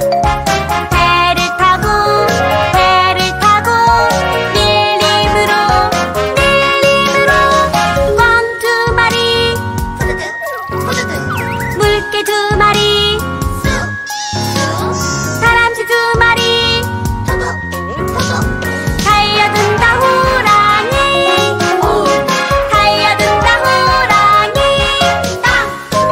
A: 배를 타고 배를 타고 밀림으로 밀림으로 꽝 두 마리 물개 두 마리 다람쥐 두 마리 달려든다 호랑이 달려든다 호랑이 땅.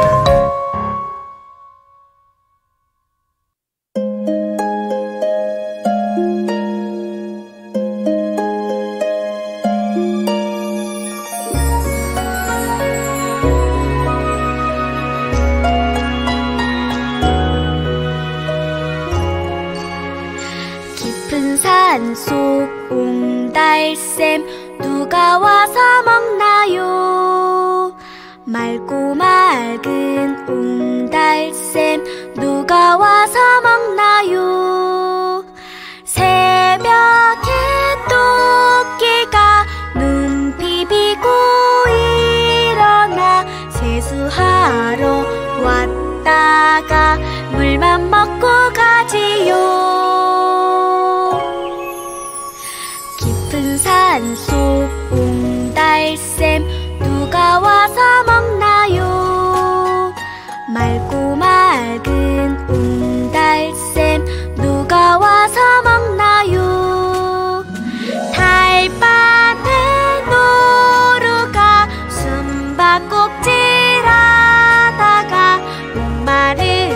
A: 깊은 산속 옹달샘 누가 와서 먹나요? 맑고 맑은 옹달샘 누가 와서 먹나요? 새벽에 토끼가 눈 비비고 일어나 세수하러 왔다가 물만 먹고 가지요. 깊은 산속 옹달샘 누가 와서 먹나요? 맑고 맑은 옹달샘 누가 와서 먹나요? 달바늘 노루가 숨바꼭질하다가 목마른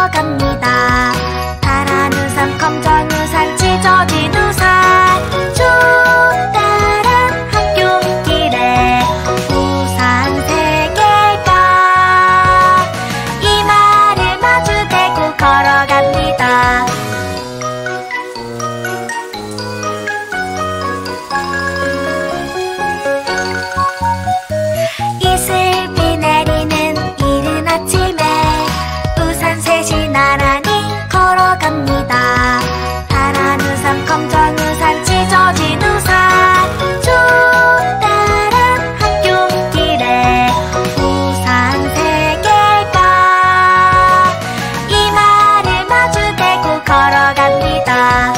B: 걸어갑니다. 파란 우산, 검정 우산, 찢어진 우산, 쭉 따라 학교길에 우산 세 개가 이마를 마주대고 걸어갑니다. 이슬비 내리는 이른 아침에 우산 셋이 나란히 걸어갑니다. 파란 우산, 검정 우산, 찢어진 우산, 쭉 따라 학교길에 우산 세 개가 이마를 마주대고 걸어갑니다.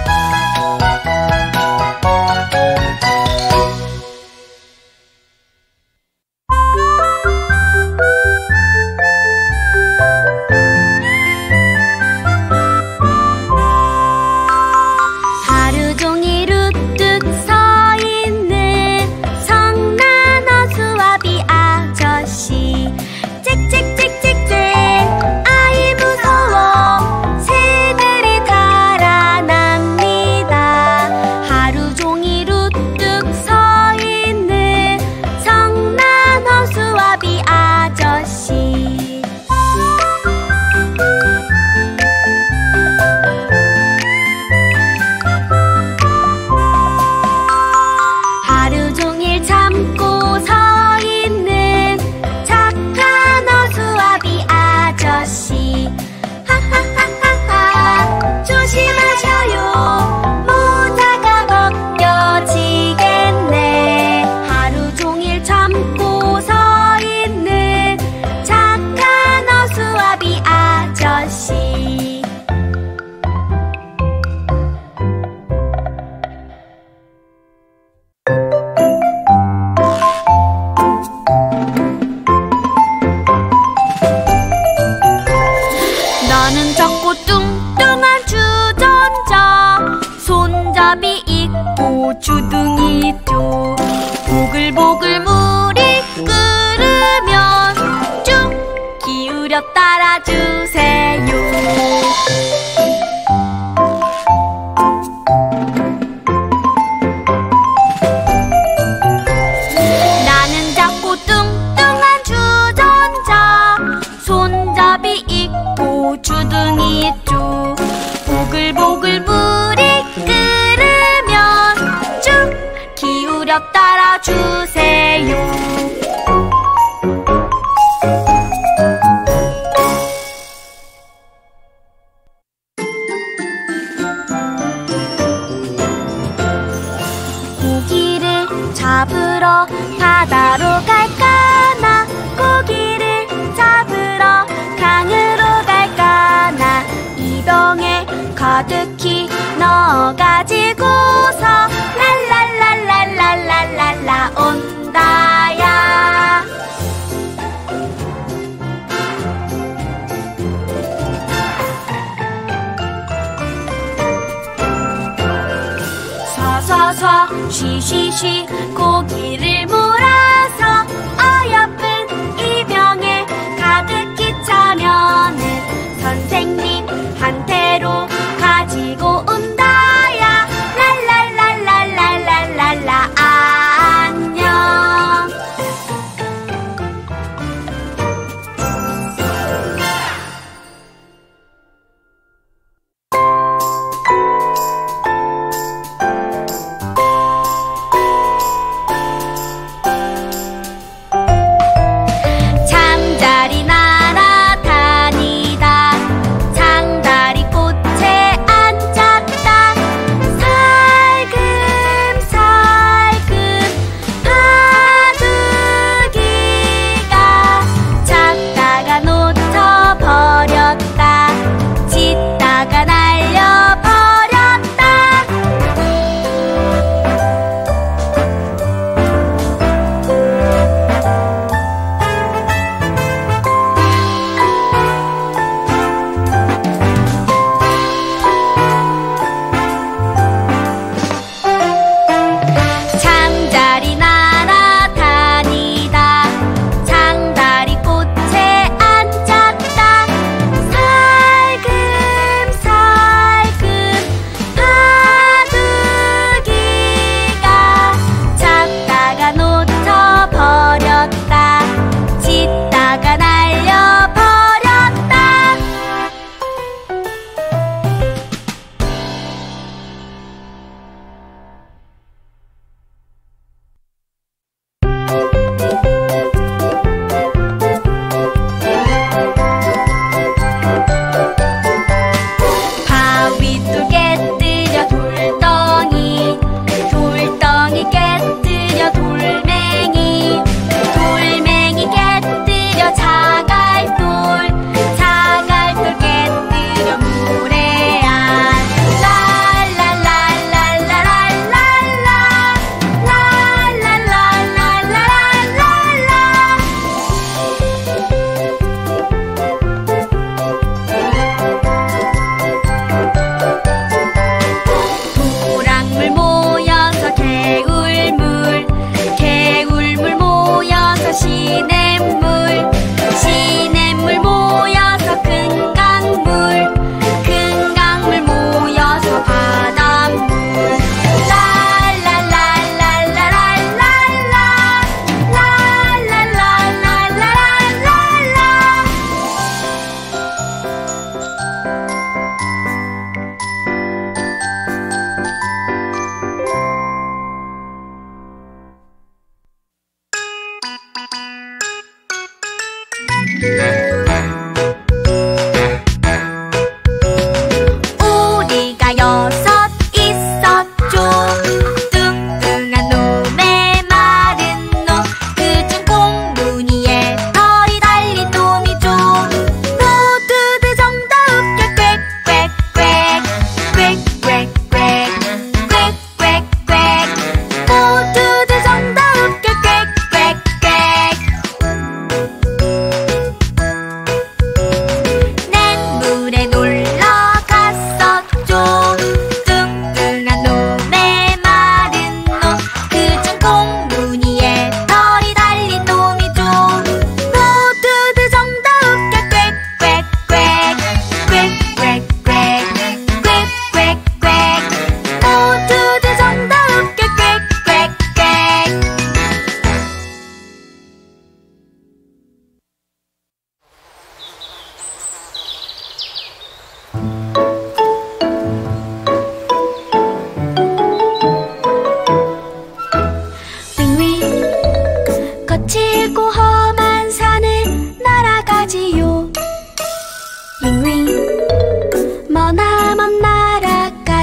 B: 하루 종일 우뚝 서 있는 성난 어수와비 아저씨. 짹짹짹짹짹 아이 무서워 새들이 달아납니다. 하루 종일 우뚝 서 있는 성난 어수와비 아저씨. 하루 종일 참고 서 있는 착한 어수와비 아저씨. 하하하하하 조심하셔요. 모자가 벗겨지겠네. 하루 종일 참고 서 있는 착한 어수와비 아저씨. 나는 작고 뚱뚱한 주전자, 손잡이 있고 주둥이 있죠. 보글보글 물이 끓으면 쭉 기울여 따라주세요. 나는 작고 뚱뚱한 주전자, 손잡이 있고 주둥이 있죠. 보글보글 물이 끓으면 쭉 기울여 따라주세요. 고기를 잡으러 바다로 갈까나, 고기를 잡으러 강으로 갈까나. 이 병에 가득히 넣어가지고서 랄랄랄랄랄랄랄라 온다야. 서서서 쉬쉬쉬 고기를 몰아서 어여쁜 이 병에 가득히 차면은 선생님한테로 가지고 온다야. 랄랄랄랄랄랄랄라 안녕.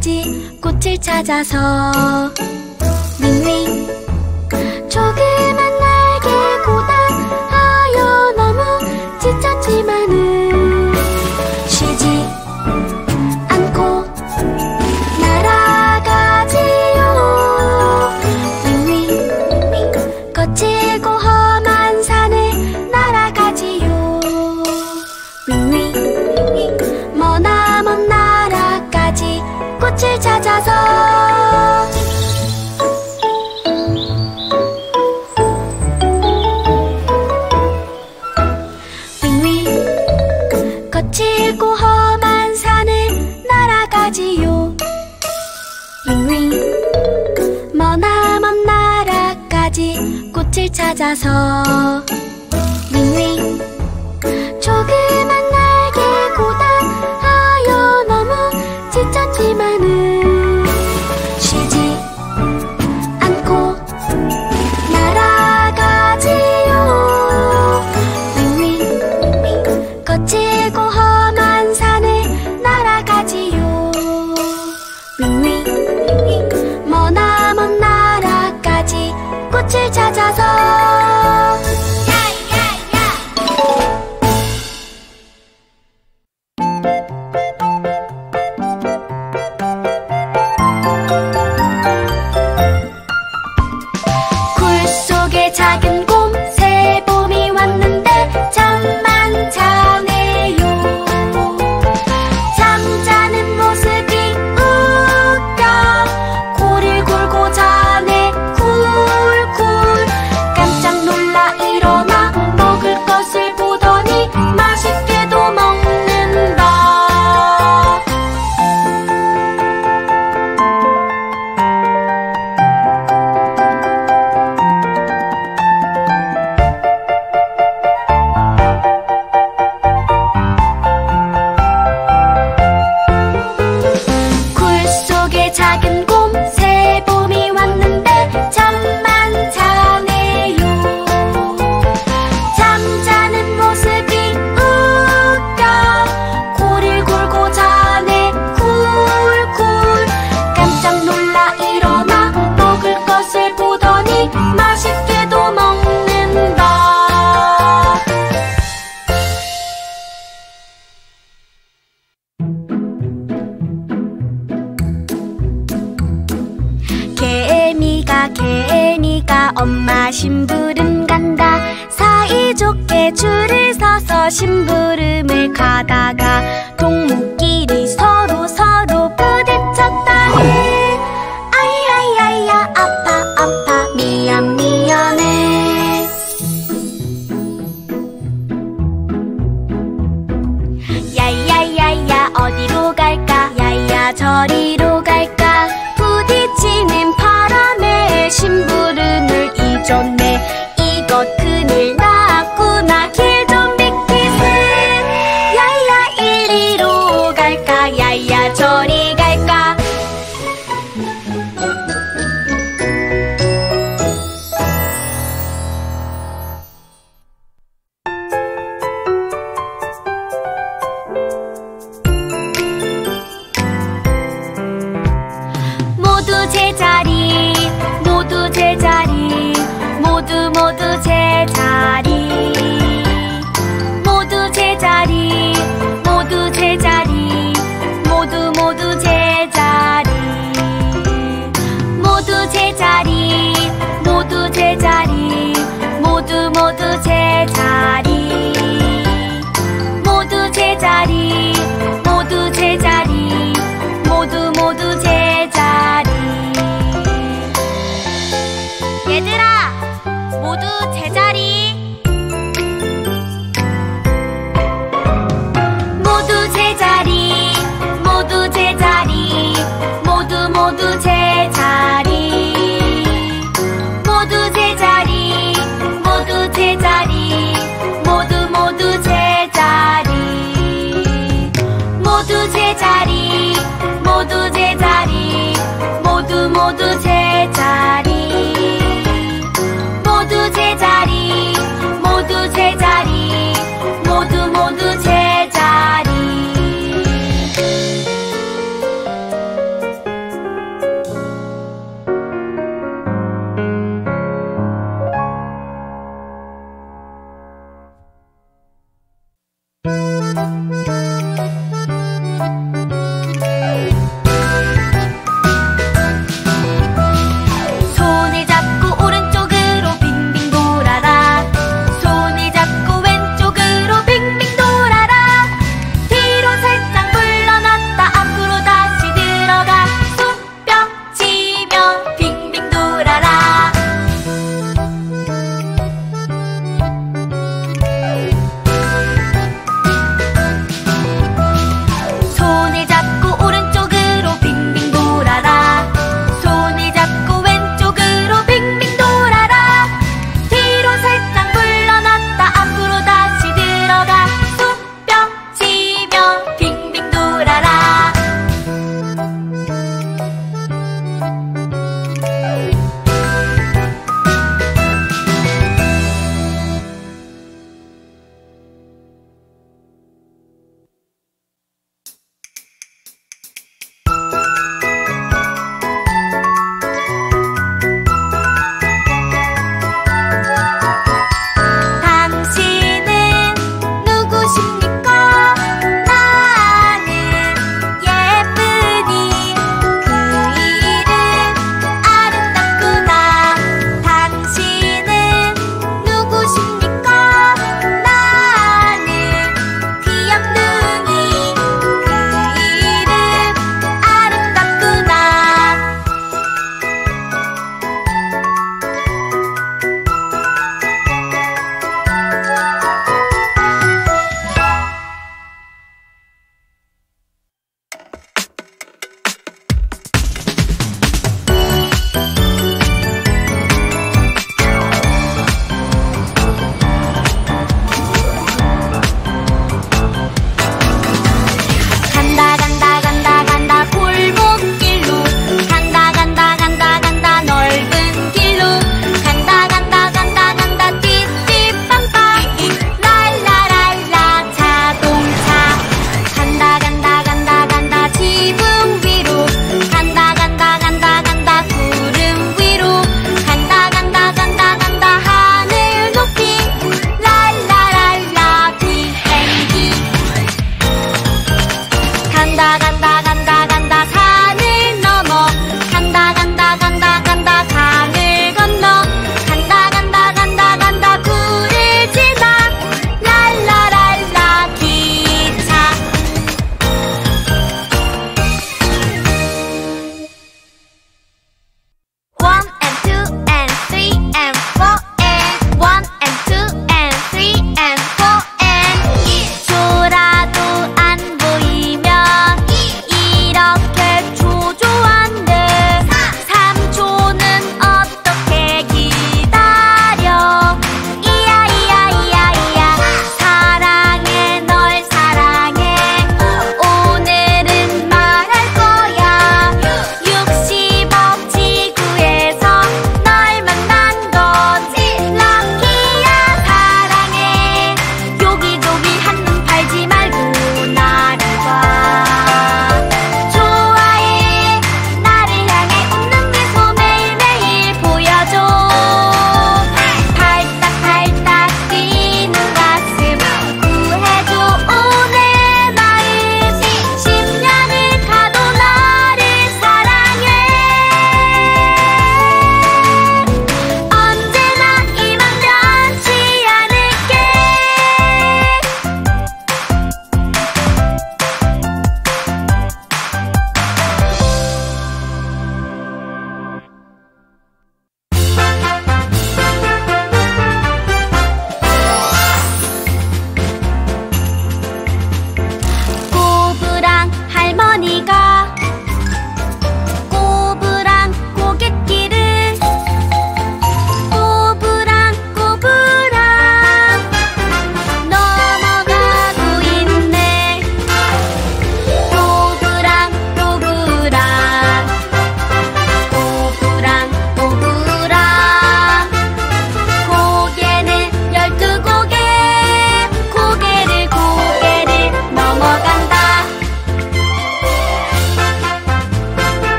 B: 날아가지 꽃을 찾아서. 윙윙 조그만 날개 고단하여 너무 지쳤지만은 쉬지 않고 날아가지요. 윙윙 거칠고 험한 산을 날아가지요. 윙윙 머나먼 나라까지 꽃을 찾아서. 거칠고 험한 산을 날아가지요. 윙윙 머나먼 나라까지 꽃을 찾아서. 윙윙 조그만 날개 고단하여 너무 지쳤지만은 쉬지 않고 날아가지요. 윙윙 거칠고 험한 산을 날아가지요. 윙윙 머나먼 나라까지 꽃을 찾아서. 굴 속에 작은 곰 새봄이 왔는데 잠만자네요. 잠자는 모습이 웃겨 코를 골고 자네 굴굴. 깜짝 놀라 일어나 먹을 것을 보더니 맛있게도 먹는다. 굴 속에 작은 곰 새봄이 왔는데 잠만 자네요. 잠자는 모습이 웃겨 코를 골고 자네 굴굴. 깜짝 놀라 일어나 먹을 것을 보더니 맛있게도 먹는다. 개미가 개미가 엄마 심부름 간다. 사이좋게 줄을 서서 심부름을 가다가 동무끼리 서로 서로 부딪혔다네. 아이아이아이야 아파 아파 미안 미안해. 야야야야 어디로 갈까? 야야 저리로 갈까? 부딪히는 바람에 심부름을 잊었네. 이것 큰일 났구나. 길 좀 비키세. 야야 이리로 갈까? 야야 저리 갈까? 모두 제자리 모두 제자리 모두 모두 제자리 모두 제자리 모두 제자리 모두 모두 제자리 모두 제자리 모두 제자리 모두 모두 제자리 모두 제자리 모두 제자리 모두 모두 제자리. 얘들아 모두 제자리.
A: 손을 잡고 오른쪽으로 빙빙 돌아라. 손을 잡고 왼쪽으로 빙빙 돌아라. 뒤로 살짝 물러났다 앞으로 다시 들어가. 손뼉 치며 빙빙 돌아라.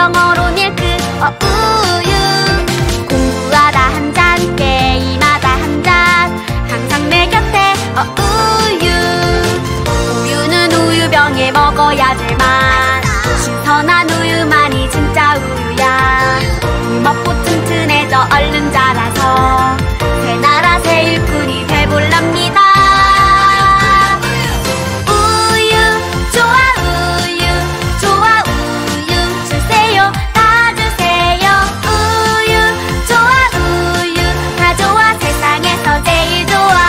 A: 영어로 밀크. 어 우유. 공부하다 한 잔, 게임하다 한 잔, 항상 내 곁에. 어 우유. 우유는 우유병에 먹어야 될 맛. 신선한 우유만이 진짜 우유야. 먹고 튼튼해져 얼른 자라서 새나라 새 일꾼이 돼볼랍니다. 우유 좋아 우유 좋아 우유 주세요 다 주세요. 우유 좋아 우유 다 좋아 세상에서 제일 좋아.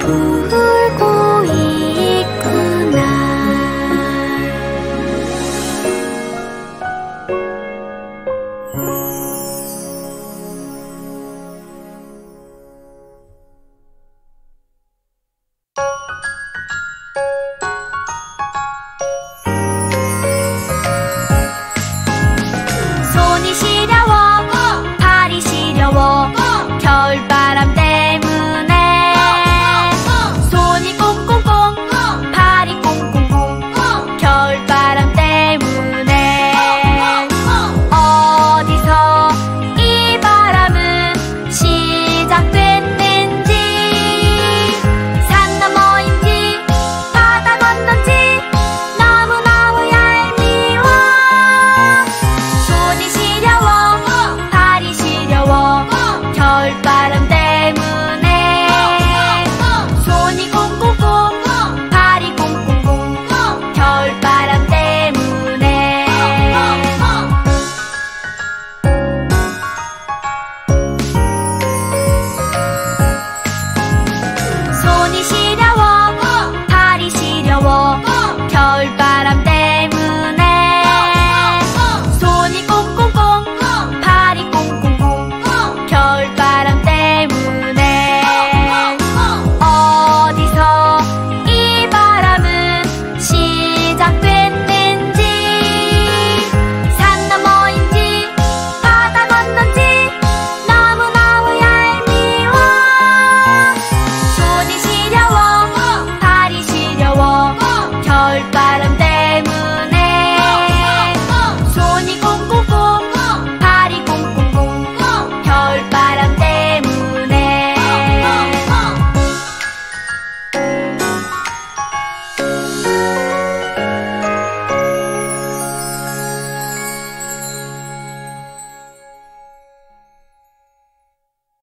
B: 후